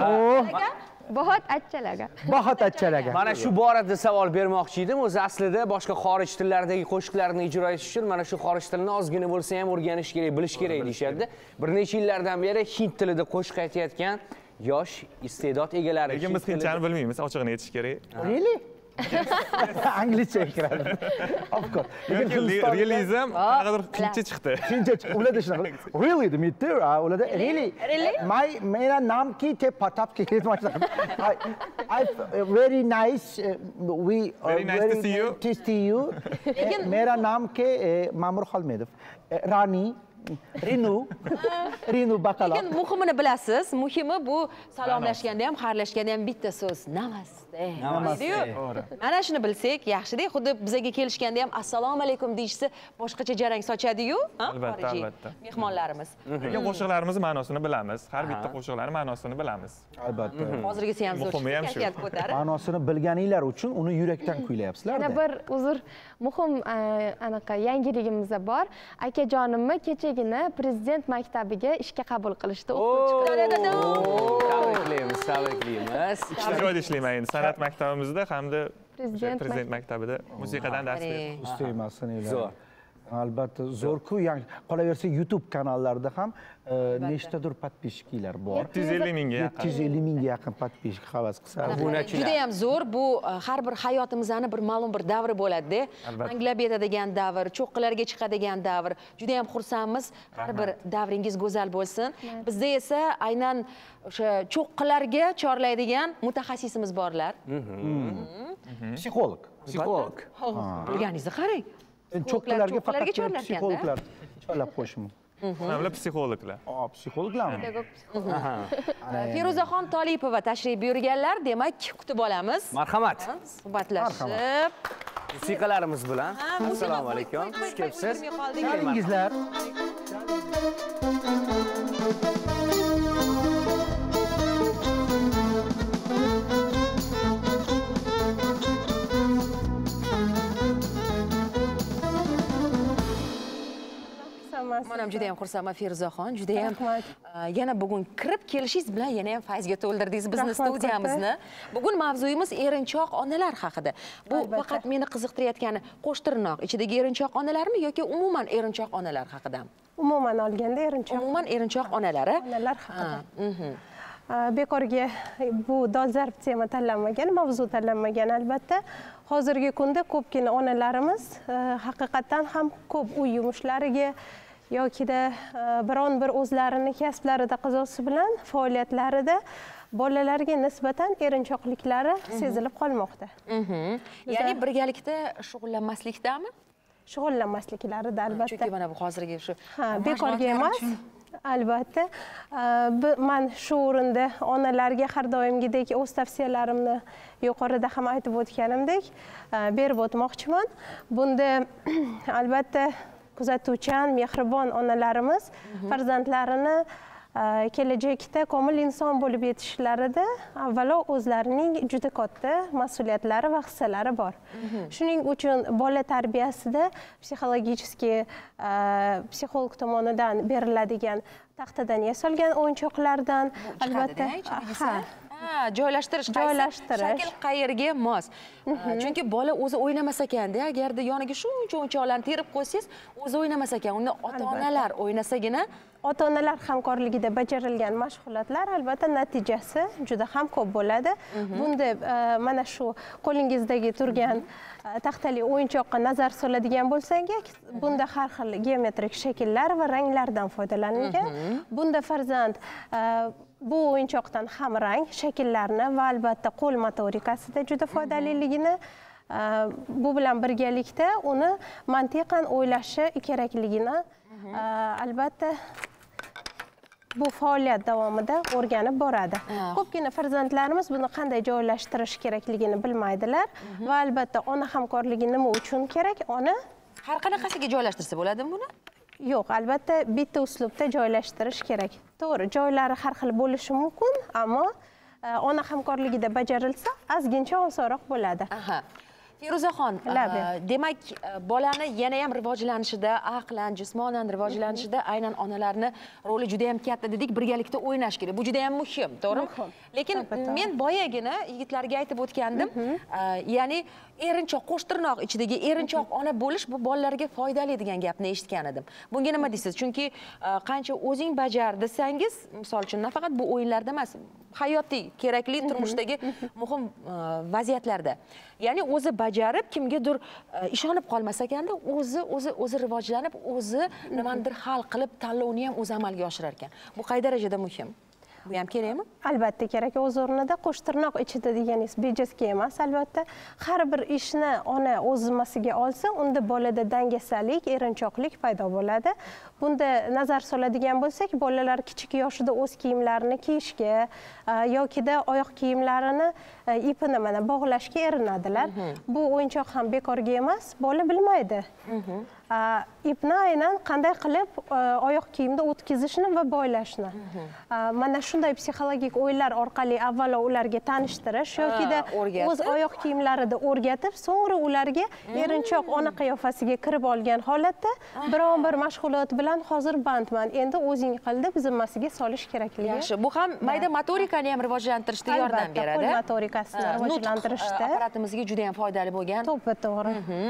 बहुत अच्छा लगा Bahot अच्छा लगा. Mana shu borada savol bermoqchi edim. O'zi aslida boshqa xorij tillardagi qo'shiqlarni ijro etish uchun mana shu xorij tilini ozgina bo'lsa ham o'rganish kerak, bilish kerak deyshadi. Bir necha yillardan beri hind tilida qo'shiq aytayotgan yosh iste'dod egalari. Lekin biz hindchani bilmaymiz, ochig'ini aytish kerak. Really? Anglicha kiradi. Of course. Lekin realizm qanaqadir hindcha chiqdi. Hindcha chiqdi. Ularda shunaqa. Really demidi. Ularda really. Really? My mera naam ki te patap ke I I very nice uh, we uh, Very nice to see you. To see you. Mera naam ke Mamur Khalmedov. Rani Rinu, Rinu Bakala. Lekin muhimini bilasiz, muhimi bu salomlashganda ham, xayrlashganda ham bitta so'z, namaste. Namaste. Mana shuni bilsak, yaxshi-da, xuddi bizga kelishganda ham assalomu alaykum deyishsa, boshqacha jarang sochadi-yu, ha? Albatta, albatta. Mehmonlarimiz. Lekin qo'shiqlarimiz ma'nosini bilamiz. Har bitta qo'shiqlar ma'nosini bilamiz. Albatta. Hozirgisi ham zo'r. Muhimi ham shu. Ma'nosini bilganinglar uchun uni yurakdan kuylayapsizlar. yana bir uzr muhim anaqa yangiligimiz bor. Akajonimni kechagina prezident maktabiga ishga qabul qilishdi. Tabriklaymiz, tabriklaymiz. Ikkita joyda ishlayman endi. San'at maktabimizda hamda Prezident prezident maktabida musiqadan dars beraman. Ustaymasin. Zo'r. Albatta zo'rku, yangi qolaversa YouTube kanallarida ham nechtadir podpishkilar bor. yetti yuz ellik mingga yaqin. yetti yuz ellik mingga yaqin podpishka havas qilsa. Juda ham zo'r. Bu har bir hayotimizning bir ma'lum bir davri bo'ladi-da. Anglab yetadigan davr, cho'qqilarga chiqadigan davr. Juda ham xursandmiz. Har bir davringiz go'zal bo'lsin. Bizda esa aynan o'sha cho'qqilarga chorlaydigan mutaxassisimiz borlar. Psixolog. Psixolog. Bilganingizni qarang. Cho'qqilarga faqat psixologlar chorlab qo'yish mumkin. Ular psixologlar. Oh, psixologlarmi? Feruzaxon Tolipova tashrif buyurganlar, demak, kutib olamiz. Marhamat. Suhbatlashib. Musiqalarimiz bilan. Assalomu alaykum. Xush kelibsiz. Charingizlar. Men ham juda ham xursandman Feruzaxon, juda ham yana bugun kirib kelishingiz bilan yana ham fayzga to'ldirdingiz bizni studiyamizni. Bugun mavzuyimiz erinchoq onalar haqida. Bu faqat meni qiziqtirayotgani qo'shtirnoq ichidagi erinchoq onalarmi yoki umuman erinchoq onalar haqidami? Umuman olganda erinchoq Umuman erinchoq onalari. onalar haqida. Bekorga bu dolzarb tema tanlanmagan, mavzu tanlanmagan albatta. Hozirgi kunda ko'pgina onalarimiz haqiqatan ham ko'p uy yumushlariga yokida biron bir o'zlarini kasblarida qazosi bilan faoliyatlarida bolalarga nisbatan erinchoqliklari sezilib qolmoqda. Ya'ni birgalikda shug'ullanmaslikdami? Shug'ullanmasliklarida albatta. Chunki mana bu hozirgi shu Ha, bekorga emas. Albatta. Men shu o'rinda onalarga har doimgidek o'z tavsiyalarimni yuqorida ham aytib o'tganimdek berib o'tmoqchiman. Bunda albatta kuzatuvchan, mehribon onalarimiz farzandlarini kelajakda komil inson bo'lib yetishlarida avvalo o'zlarining juda katta mas'uliyatlari va hissalari bor. Shuning uchun bola tarbiyasida psixologический psixolog tomonidan beriladigan taxtadan yasalgan o'yinchoqlardan albatta ha joylashtirish, joylashtirish shakl qayerga mos. Chunki bola o'zi o'ynamas ekanda, agarda yoniga shuncha o'yinchoqlarni terib qo'ysangiz, o'zi o'ynamas ekan. Uni ota-onalar o'ynasagina ota-onalar hamkorligida bajarilgan mashg'ulotlar albatta natijasi juda ham ko'p bo'ladi. Bunda mana shu qo'lingizdagi turgan taxtali o'yinchoqqa nazar soladigan bo'lsangiz, bunda har xil geometrik shakllar va ranglardan foydalanilgan. Bunda farzand bu o'yinchoqdan ham rang, shakllarni va albatta qo'l motorikasida juda foydaliligini, bu bilan birgalikda uni mantiqan o'ylashi kerakligini albatta bu faoliyat davomida o'rganib boradi. Ko'pgina farzandlarimiz buni qanday joylashtirish kerakligini bilmaydilar va albatta ona hamkorligi nima uchun kerak? Ona har qanaqasiga joylashtirsa bo'ladimi buni? Yo'q, albatta bitta uslubda joylashtirish kerak. To'g'ri, joylari har xil bo'lishi mumkin, ammo ona hamkorligida bajarilsa, ozgincha osonroq bo'ladi. Aha. Feruzaxon, demak, bolani yana ham rivojlanishida, aqlan, jismonan rivojlanishida aynan onalarni roli juda ham katta dedik, birgalikda o'ynash kerak. Bu juda ham muhim, to'g'rimi? Lekin men boyagina yigitlarga aytib o'tgandim, ya'ni erinchoq, qo'shtirnoq ichidagi erinchoq ona bo'lish bu bolalarga foydali degan gapni eshitgan edim. Bunga nima deysiz? Chunki qancha o'zing bajar desangiz, misol uchun nafaqat bu o'yinlarda emas, hayotiy, kerakli turmushdagi muhim vaziyatlarda. Ya'ni o'zi bajarib, kimgadir ishonib qolmas ekanda, o'zi o'zi o'zi rivojlanib, o'zi nimanidir hal qilib, tanlovni ham o'zi amalga oshirar ekan. Bu qay darajada muhim? Bu ham kerakmi? Albatta kerak. O'z o'rnida qo'shtirnoq ichida deganingiz bejizga emas, albatta. Har bir ishni ona o'z zimmasiga olsa, unda bolada dangasalik, erinchoqlik paydo bo'ladi. Bunda nazar soladigan bo'lsak, bolalar kichik yoshida o'z kiyimlarini kiyishga yokida oyoq kiyimlarini ipini mana bog'lashga erinadilar. Bu o'yinchoq ham bekorga emas, bola bilmaydi. Ipni aynan qanday qilib oyoq kiyimda o'tkazishni va boylashni. Mana shunday psixologik o'yinlar orqali avvalo ularga tanishtirish yokida o'z oyoq kiyimlarida o'rgatib, so'ngra ularga erinchoq ona qiyofasiga kirib olgan holatda biron bir mashg'ulot bilan hozir bandman, endi o'zing qil deb zimmasiga solish kerakligi. Yaxshi, bu ham mayda motorikani ham rivojlantirishda yordam beradi. Qo'l motorikasini rivojlantirishda apparatimizga juda ham foydali bo'lgan. To'g'ri.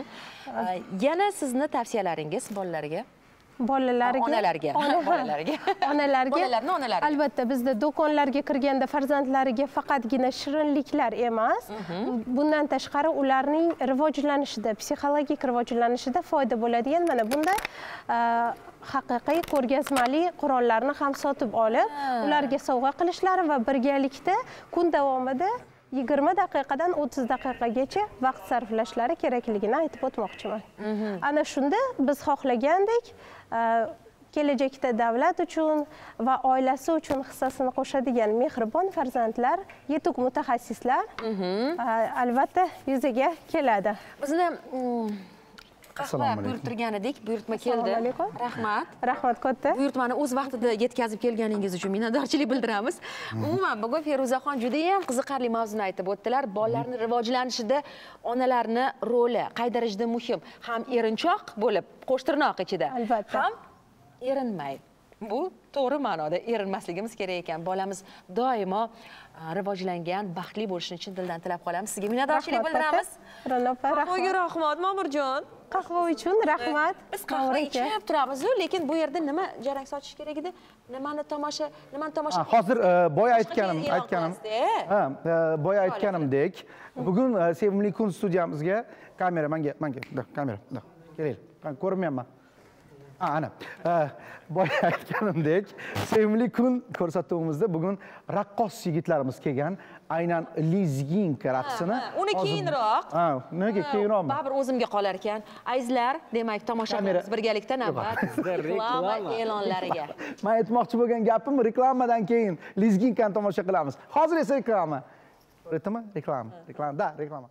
Yana sizni tavsiyalaringiz bolalarga? Bolalarga, onalarga, bolalarga, onalarga, bolalarni onalariga. Albatta bizda do'konlarga kirganda farzandlariga faqatgina shirinliklar emas, bundan tashqari ularning rivojlanishida, psixologik rivojlanishida foyda bo'ladigan mana bunday haqiqiy ko'rgazmali qurollarni ham sotib olib, ularga sovg'a qilishlari va birgalikda kun davomida yigirma daqiqadan o'ttiz daqiqagacha vaqt sarflashlari kerakligini aytib o'tmoqchiman. Ana shunda biz xohlagandek kelajakda davlat uchun va oilasi uchun hissasini qo'shadigan mehribon farzandlar, yetuk mutaxassislar albatta yuzaga keladi. Bizni qahva buyurtirgan edik, buyurtma keldi. Rahmat. Rahmat katta. Buyurtmani o'z vaqtida yetkazib kelganingiz uchun minnatdorchilik bildiramiz. Umuman bugun Feruzaxon juda ham qiziqarli mavzuni aytib o'tdilar. Bolalarning rivojlanishida onalarning roli qay darajada muhim. Ham erinchoq bo'lib, qo'shtirnoq ichida, albatta, ham erinmaydi. Bu to'g'ri ma'noda erinmasligimiz kerak ekan. Bolamiz doimo rivojlangan, baxtli bo'lishini chin dildan tilab qolamiz. Sizga minnatdorchilik bildiramiz. Rahmat. Rahmat, Ma'murjon. Qahva uchun rahmat. Biz qahva ichib turamiz, lekin bu yerda nima jarang sochish kerak edi? Nimani tomosha, nimani tomosha? Hozir boya aytganim, aytganim. Ha, boya aytganimdek, bugun sevimli kun studiyamizga kamera, menga, menga, kamera, keling. Ko'rmayapman. Ana, boya aytganimdek, sevimli kun ko'rsatuvimizda bugun raqqos yigitlarimiz kelgan, aynan lizginka raqsini. Uni keyinroq. Ha, nega keyinroqmi? Baribir o'zimga qolar ekan. Azizlar, demak, tomosha qilamiz birgalikda navbat reklama e'lonlariga. Men aytmoqchi bo'lgan gapim reklamadan keyin lizginkani tomosha qilamiz. Hozir esa reklama. To'g'rimi? Reklama. Reklama, da, reklama.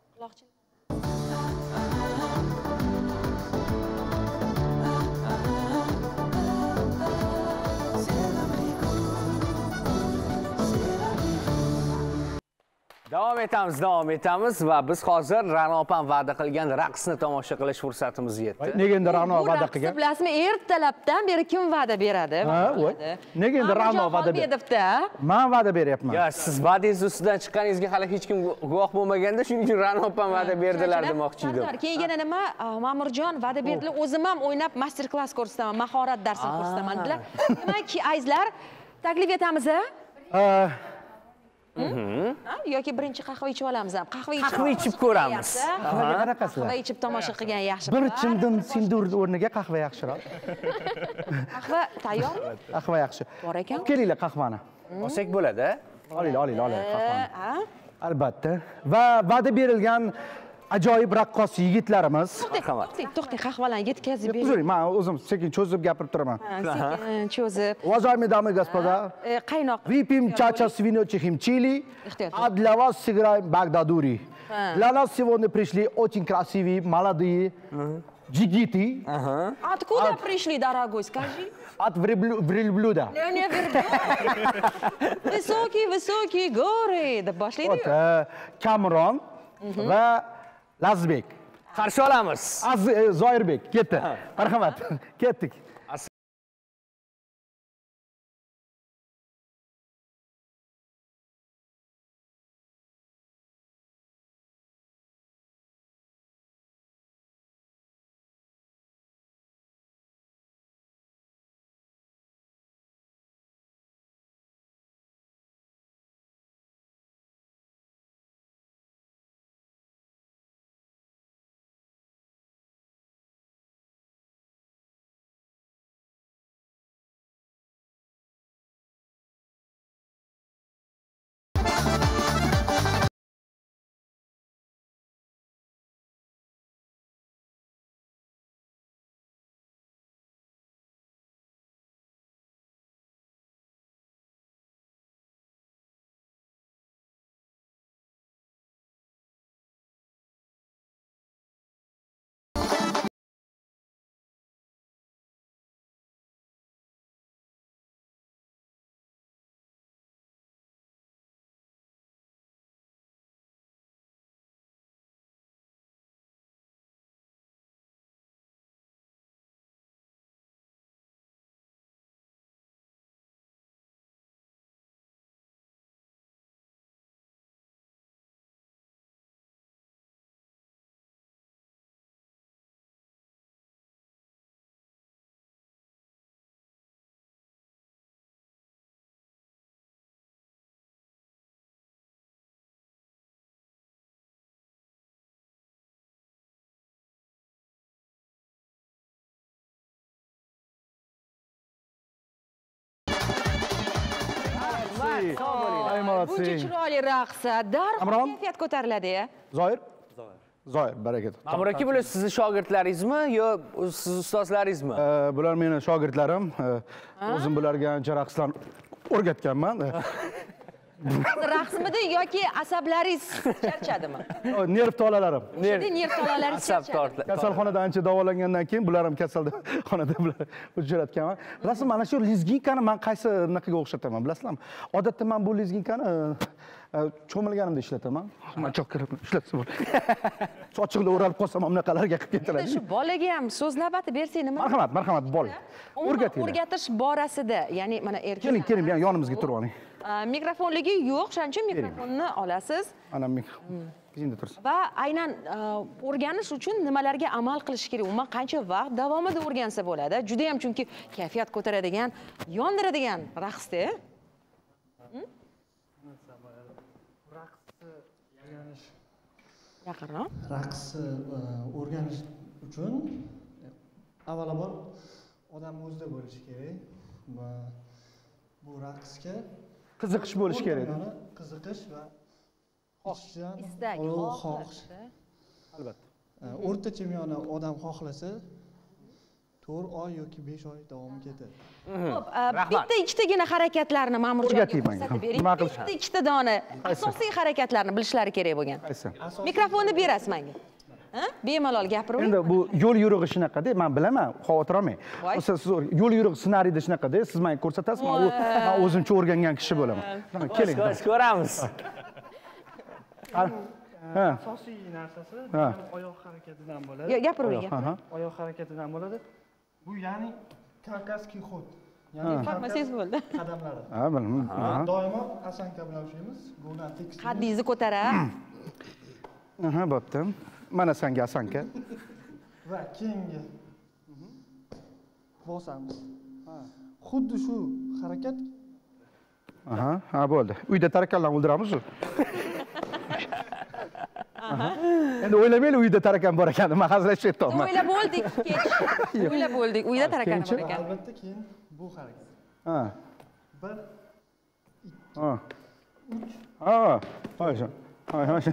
Davom etamiz, davom etamiz va biz hozir Ra'no opam va'da qilgan raqsni tomosha qilish fursatimiz yetdi. Nega endi Ra'no va'da Bu qilgan? raqsni bilasizmi, ertalabdan beri kim va'da beradi? Ha, voy. Nega endi Ra'no va'da berdi? Men va'da beryapman. Ya, siz va'dangiz ustidan chiqqaningizga hali hech kim guvoh bo'lmaganda, shuning uchun Ra'no opam va'da berdilar demoqchi edim. Keyin yana nima? Ma'murjon va'da berdilar. O'zim ham o'ynab master klass ko'rsataman, mahorat darsini ko'rsataman dedilar. Demak, azizlar, taklif etamiz-a? Yoki birinchi qahva ichib olamiz ham. Qahva ichib Qahva ichib ko'ramiz. Qahva ichib tomosha qilgan yaxshi. Bir chimdim sindur o'rniga qahva yaxshiroq. Qahva tayyor? Qahva yaxshi. Bor ekan. Kelinglar qahvani. Olsak bo'ladi. Oling, oling, oling qahvani. Albatta. Va va'da berilgan ajoyib raqqos yigitlarimiz. To'xtang, to'xtang, qahvalarni yetkazib bering. Uzuring, men o'zim sekin cho'zib gapirib turaman. Sekin cho'zib. Уважаемые дамы и господа, qaynoq. выпьем чача свиночих чили, а для вас сыграем Багдадури. Для нас сегодня пришли очень красивые, молодые джигиты. Откуда пришли, дорогой, скажи? От верблюда. Не верблюд. Высокие, высокие горы. Да пошли. Вот Камрон va Lazbek. Qarshi olamiz. Zoirbek ketdi. Marhamat. Ketdik. Ay молодцы. Buncha chiroyli raqsa, darhol kayfiyat ko'tariladi-ya. Zoir? Zoir. Zoir, barakat. Ma'mur aka, bular sizni shogirdlaringizmi yo siz ustozlaringizmi? Bular meni shogirdlarim. O'zim bularga ancha raqslarni o'rgatganman. Raqsmidi yoki asablaringiz charchadimi? Nerv tolalarim. Nerv tolalaringiz charchadi. Kasalxonada ancha davolangandan keyin bular ham kasalxonada bular uchratganman. Bilasizmi, mana shu lizginkani men qaysi naqaga o'xshataman, bilasizlarmi? Odatda men bu lizginkani cho'milganimda ishlataman. Machoq kirib ishlatsa bo'ladi. Sochiqda o'ralib qolsam ham bunaqalarga qilib ketiladi. Shu bolaga ham so'z navbati bersang nima? Marhamat, marhamat, bol. O'rgating. O'rgatish borasida, ya'ni mana erkak. Keling, keling, men yonimizga turib oling. Mikrofonligi yo'q, shuning uchun mikrofonni olasiz. Mana mikrofon. Izinda tursin. Va aynan o'rganish uchun nimalarga amal qilish kerak? Umuman qancha vaqt davomida o'rgansa bo'ladi? Juda ham chunki kayfiyat ko'taradigan, yondiradigan raqsda. Yaqinroq. Raqsni o'rganish uchun avvalambor odam o'zida bo'lishi kerak va bu raqsga qiziqish bo'lishi kerak. Qiziqish va istak, xohish. Albatta. O'rtacha miyona odam xohlasa to'rt oy yoki besh oy davom etadi. Xo'p, bitta ikkitagina harakatlarni ma'murjonga ko'rsatib bering. Bitta ikkita dona asosiy harakatlarni bilishlari kerak bo'lgan. Qaysi? Mikrofonni berasiz menga. Ha? Bemalol gapiring. Endi bu yo'l yurig'i shunaqada, men bilaman, xavotir olmang. Siz yo'l yurig'i ssenariyda shunaqada, siz menga ko'rsatasiz, men o'zimcha o'rgangan kishi bo'laman. Keling. Ko'ramiz. asosiy narsasi oyoq harakatidan bo'ladi. Gapiravering. Oyoq harakatidan bo'ladi. Bu ya'ni kavkazskiy xod. Farmasangiz bo'ldi. Qadamlari. Ha, bildim. Doimo asanka bilan ushlaymiz. Bundan tekis. Qaddingizni ko'tarib. Aha, bo'pti. Mana senga asanka. Va keyingi bosamiz. Xuddi shu harakat. Aha, ha bo'ldi. Uyda tarakanlarni o'ldiramiz-ku. Endi o'ylamaylik uyda tarakan bor ekan, men hazillashayapman. O'ylab bo'ldik, kech. O'ylab bo'ldik, uyda tarakan bor ekan. Albatta keyin bu harakat. Ha. bir Ha. Ha. Ho'sh. Ho'sh.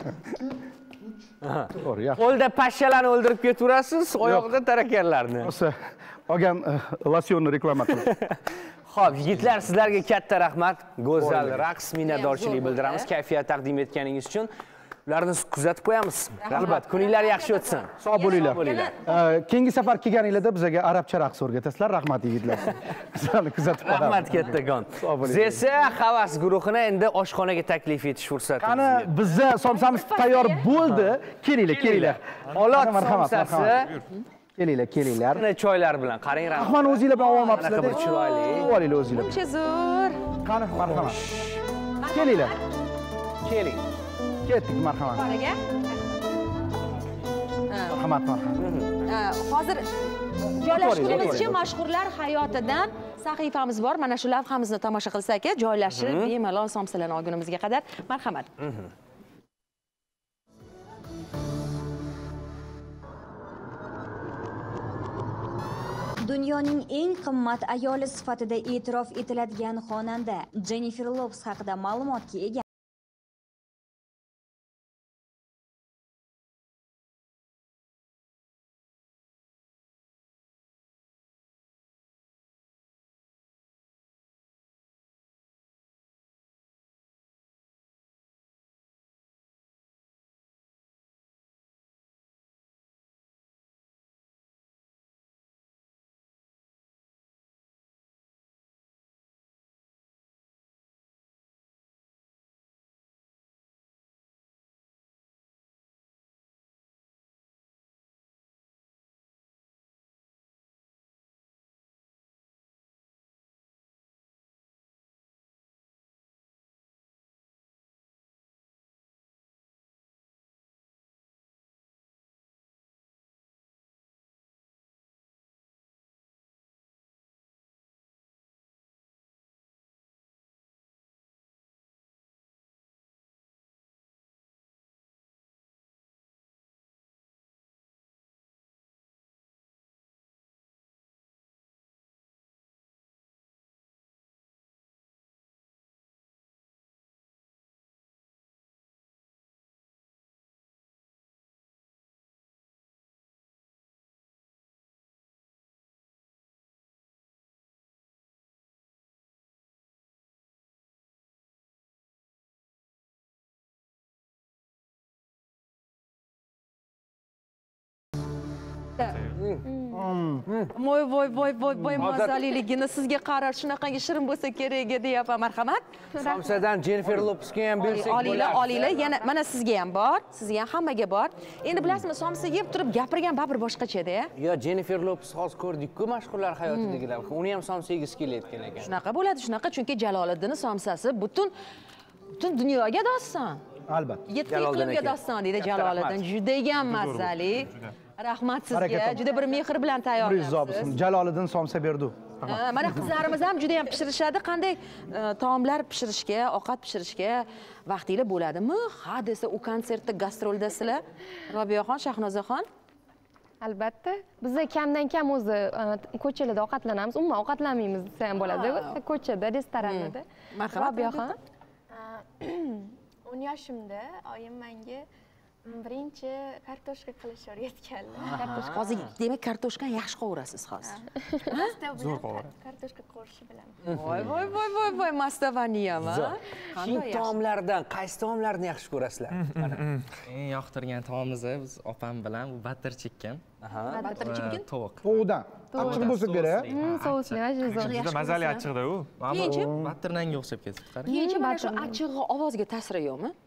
To'g'ri, yaxshi. Qo'lda pashshalarni o'ldirib ketaverasiz, oyoqda tarakanlarni. O'sa olgan losyonni reklama qilib. Xo'p, yigitlar, sizlarga katta rahmat. Go'zal raqs, minnatdorchilik bildiramiz kayfiyat taqdim etganingiz uchun. Ularni kuzatib qo'yamiz. Albatta, kuninglar yaxshi o'tsin. Sog' bo'linglar. Keyingi safar kelganinglarda bizga arabcha raqs o'rgatasizlar. Rahmat yigitlar. Sizlarni kuzatib qo'yamiz. Rahmat kattakon. Siz esa havas guruhini endi oshxonaga taklif etish fursati. Qani, bizda somsamiz tayyor bo'ldi. Kelinglar, kelinglar. Olot somsasi. Kelinglar, kelinglar. Mana choylar bilan qarang. Rahmat, o'zingizlar bilan olmabsizlar. Bir chiroyli. Olinglar o'zingizlar. Buncha zo'r. Qani, marhamat. Kelinglar. Keling. Ketdik, marhamat. Qoraga. Marhamat, marhamat. Hozir joylashtirishimizcha mashhurlar hayotidan sahifamiz bor. Mana shu lavhamizni tomosha qilsak, joylashib, bemalol somsalarni olgunimizga qadar. Marhamat. Dunyoning eng qimmat ayoli sifatida e'tirof etiladigan xonanda Jennifer Lopez haqida ma'lumotga ega. Voy voy voy voy voy mazaliligini sizga qarar shunaqangi shirin bo'lsa kerak edi, deyapman. Marhamat. Somsadan Jennifer Lopezga ham bersak bo'ladi. Olinglar, olinglar. Yana mana sizga ham bor, sizga ham hammaga bor. Endi bilasizmi, somsa yeb turib gapirgan baribir boshqachada. Yo, Jennifer Lopez hozir ko'rdik-ku mashhurlar hayotidagilar. Uni ham somsa yegisi kelayotgan ekan. Shunaqa bo'ladi, shunaqa, chunki Jaloliddin somsasi butun butun dunyoga doston. Albatta. Yetti iqlimga doston deydi Jaloliddin. Juda ham mazali. Rahmat sizga. Juda bir mehr bilan tayyorlabsiz. Jaloliddin somsa berdi. Mana qizlarimiz ham juda ham pishirishadi. Qanday taomlar pishirishga, ovqat pishirishga vaqtinglar bo'ladimi? Ha desa, u konsertda, gastroldasizlar. Robiyaxon, Shahnozaxon? Albatta. Bizda kamdan kam o'zi ko'chalarda ovqatlanamiz. Umuman ovqatlanmaymiz desa ham bo'ladi. Ko'chada, restoranda. Marhamat, Robiyaxon. o'n yoshimda oyim menga birinchi kartoshka qilish o'rgatganlar. Hozir demak kartoshkani yaxshi qovurasiz hozir. Zo'r qovurasiz. Kartoshka qovurishni bilaman. Voy voy voy voy voy mastavaniyam, ha? Hind taomlaridan qaysi taomlarni yaxshi ko'rasizlar? Eng yoqtirgan taomimiz biz opam bilan bu batter chicken. Aha, batter chicken? Tovuq. Tovuqdan. Achchiq bo'lsa kerak. Sousli, ajizim. Juda mazali achchiqda u. Battirnanga o'xshab ketibdi, qarang. Keyinchi mana shu achchig'i ovozga ta'siri yo'qmi?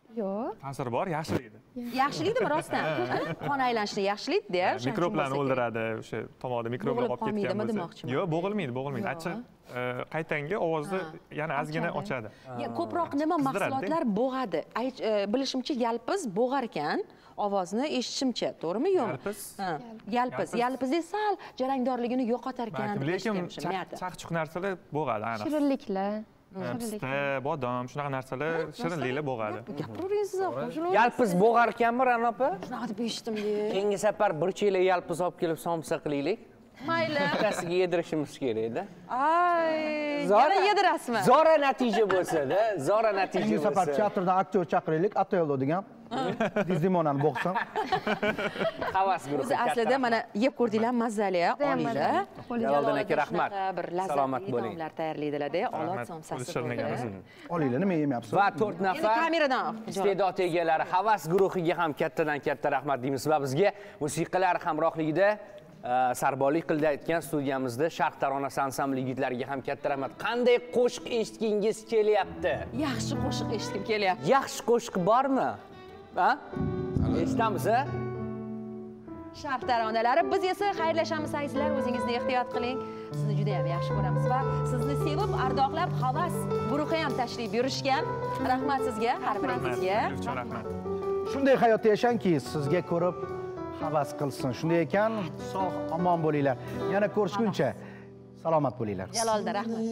Yo'q. Ta'siri bor, yaxshilaydi. Yaxshilaydimi rostdan? Qon aylanishini yaxshilaydi-da. Mikroblarni o'ldiradi, o'sha tomoqda mikroblar qolib ketgan bo'lsa. demoqchiman. Yo'q, bo'g'ilmaydi, bo'g'ilmaydi. Achchiq qaytanga ovozni yana ozgina ochadi. Ko'proq nima mahsulotlar bo'g'adi? Bilishimcha, yalpiz bo'g'ar ekan. Ovozni eshitishimcha, to'g'rimi yo'qmi? Yalpiz. Yalpiz. Yalpizda sal jarangdorligini yo'qotar ekan. Lekin chaqchuq narsalar bo'g'adi, aniq. Shirinliklar. Pista, bodom, shunaqa narsalar shirinliklar bo'g'adi. Gapiraveringiz. Yalpiz bo'g'ar ekanmi, Ra'no opa? Shunaqa deb eshitdim. Keyingi safar bir chela yalpiz olib kelib somsa qilaylik. Mayli. Bittasiga yedirishimiz kerak-da. Ay, yana yedirasizmi? Zora natija bo'lsa-da, zora natija bo'lsa. Bu safar teatrdan aktyor chaqiraylik, Otello degan. Dizdimonani bo'g'sam. Havas guruhi. O'zi aslida mana yeb ko'rdinglar, mazali, olinglar. Jaloliddin aka, rahmat. Bir Salomat lazzatli bo'ling. taomlar tayyorlaydilar-da, olot somsasi. Olinglar, nima yemayapsiz? Va to'rt nafar kameradan iste'dod egalari Havas guruhiga ham kattadan katta rahmat deymiz va bizga musiqalar hamrohligida sarbonlik qilayotgan studiyamizda Sharq taronasi ansambli yigitlariga ham katta rahmat. Qanday qo'shiq eshitgingiz kelyapti? Yaxshi qo'shiq eshitgim kelyapti. Yaxshi qo'shiq bormi? Ha? Eshitamiz, a? Sharq taronalari. Biz esa xayrlashamiz, sizlar o'zingizni ehtiyot qiling. Sizni juda ham yaxshi ko'ramiz va sizni sevib, ardoqlab Havas guruhi ham tashrif buyurishgan. Rahmat sizga, har biringizga. Rahmat. Shunday hayotda yashangki, sizga ko'rib havas qilsin. Shunday ekan, sog' omon bo'linglar. Yana ko'rishguncha salomat bo'linglar. Jaloliddin, rahmat.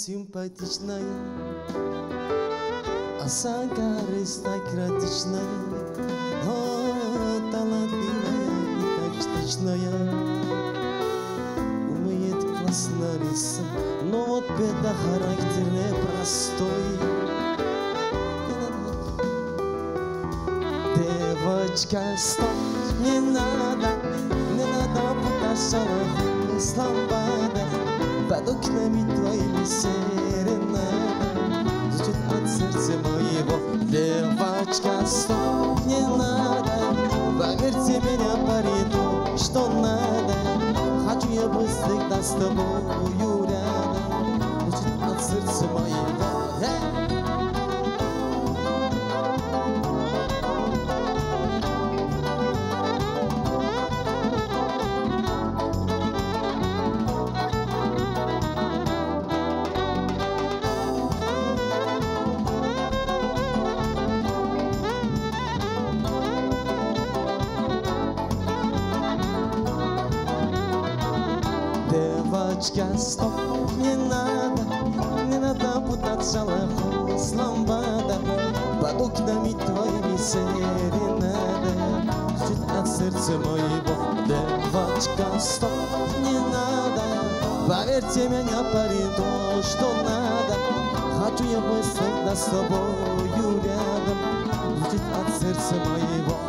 Осанка аристократичная, но талантливая и тактичная. Умеет классно рисовать, но вот беда характерный простой. Девочка, стой, не надо, не надо пытаться с лампадой под окнами твоими серенада. Звучит от сердца моего. Девочка, стой, не надо, поверьте меня, парень, то, что надо. Хочу я быть всегда с тобою рядом. Звучит от сердца моего. Девочка, стоп, не надо, не надо путаться легко с ламбада. Под окнами твоими серенада, звучит от сердца моего. Девочка, стоп, не надо, поверьте меня, парень, то, что надо. Хочу я быть всегда с тобою рядом, звучит от сердца моего.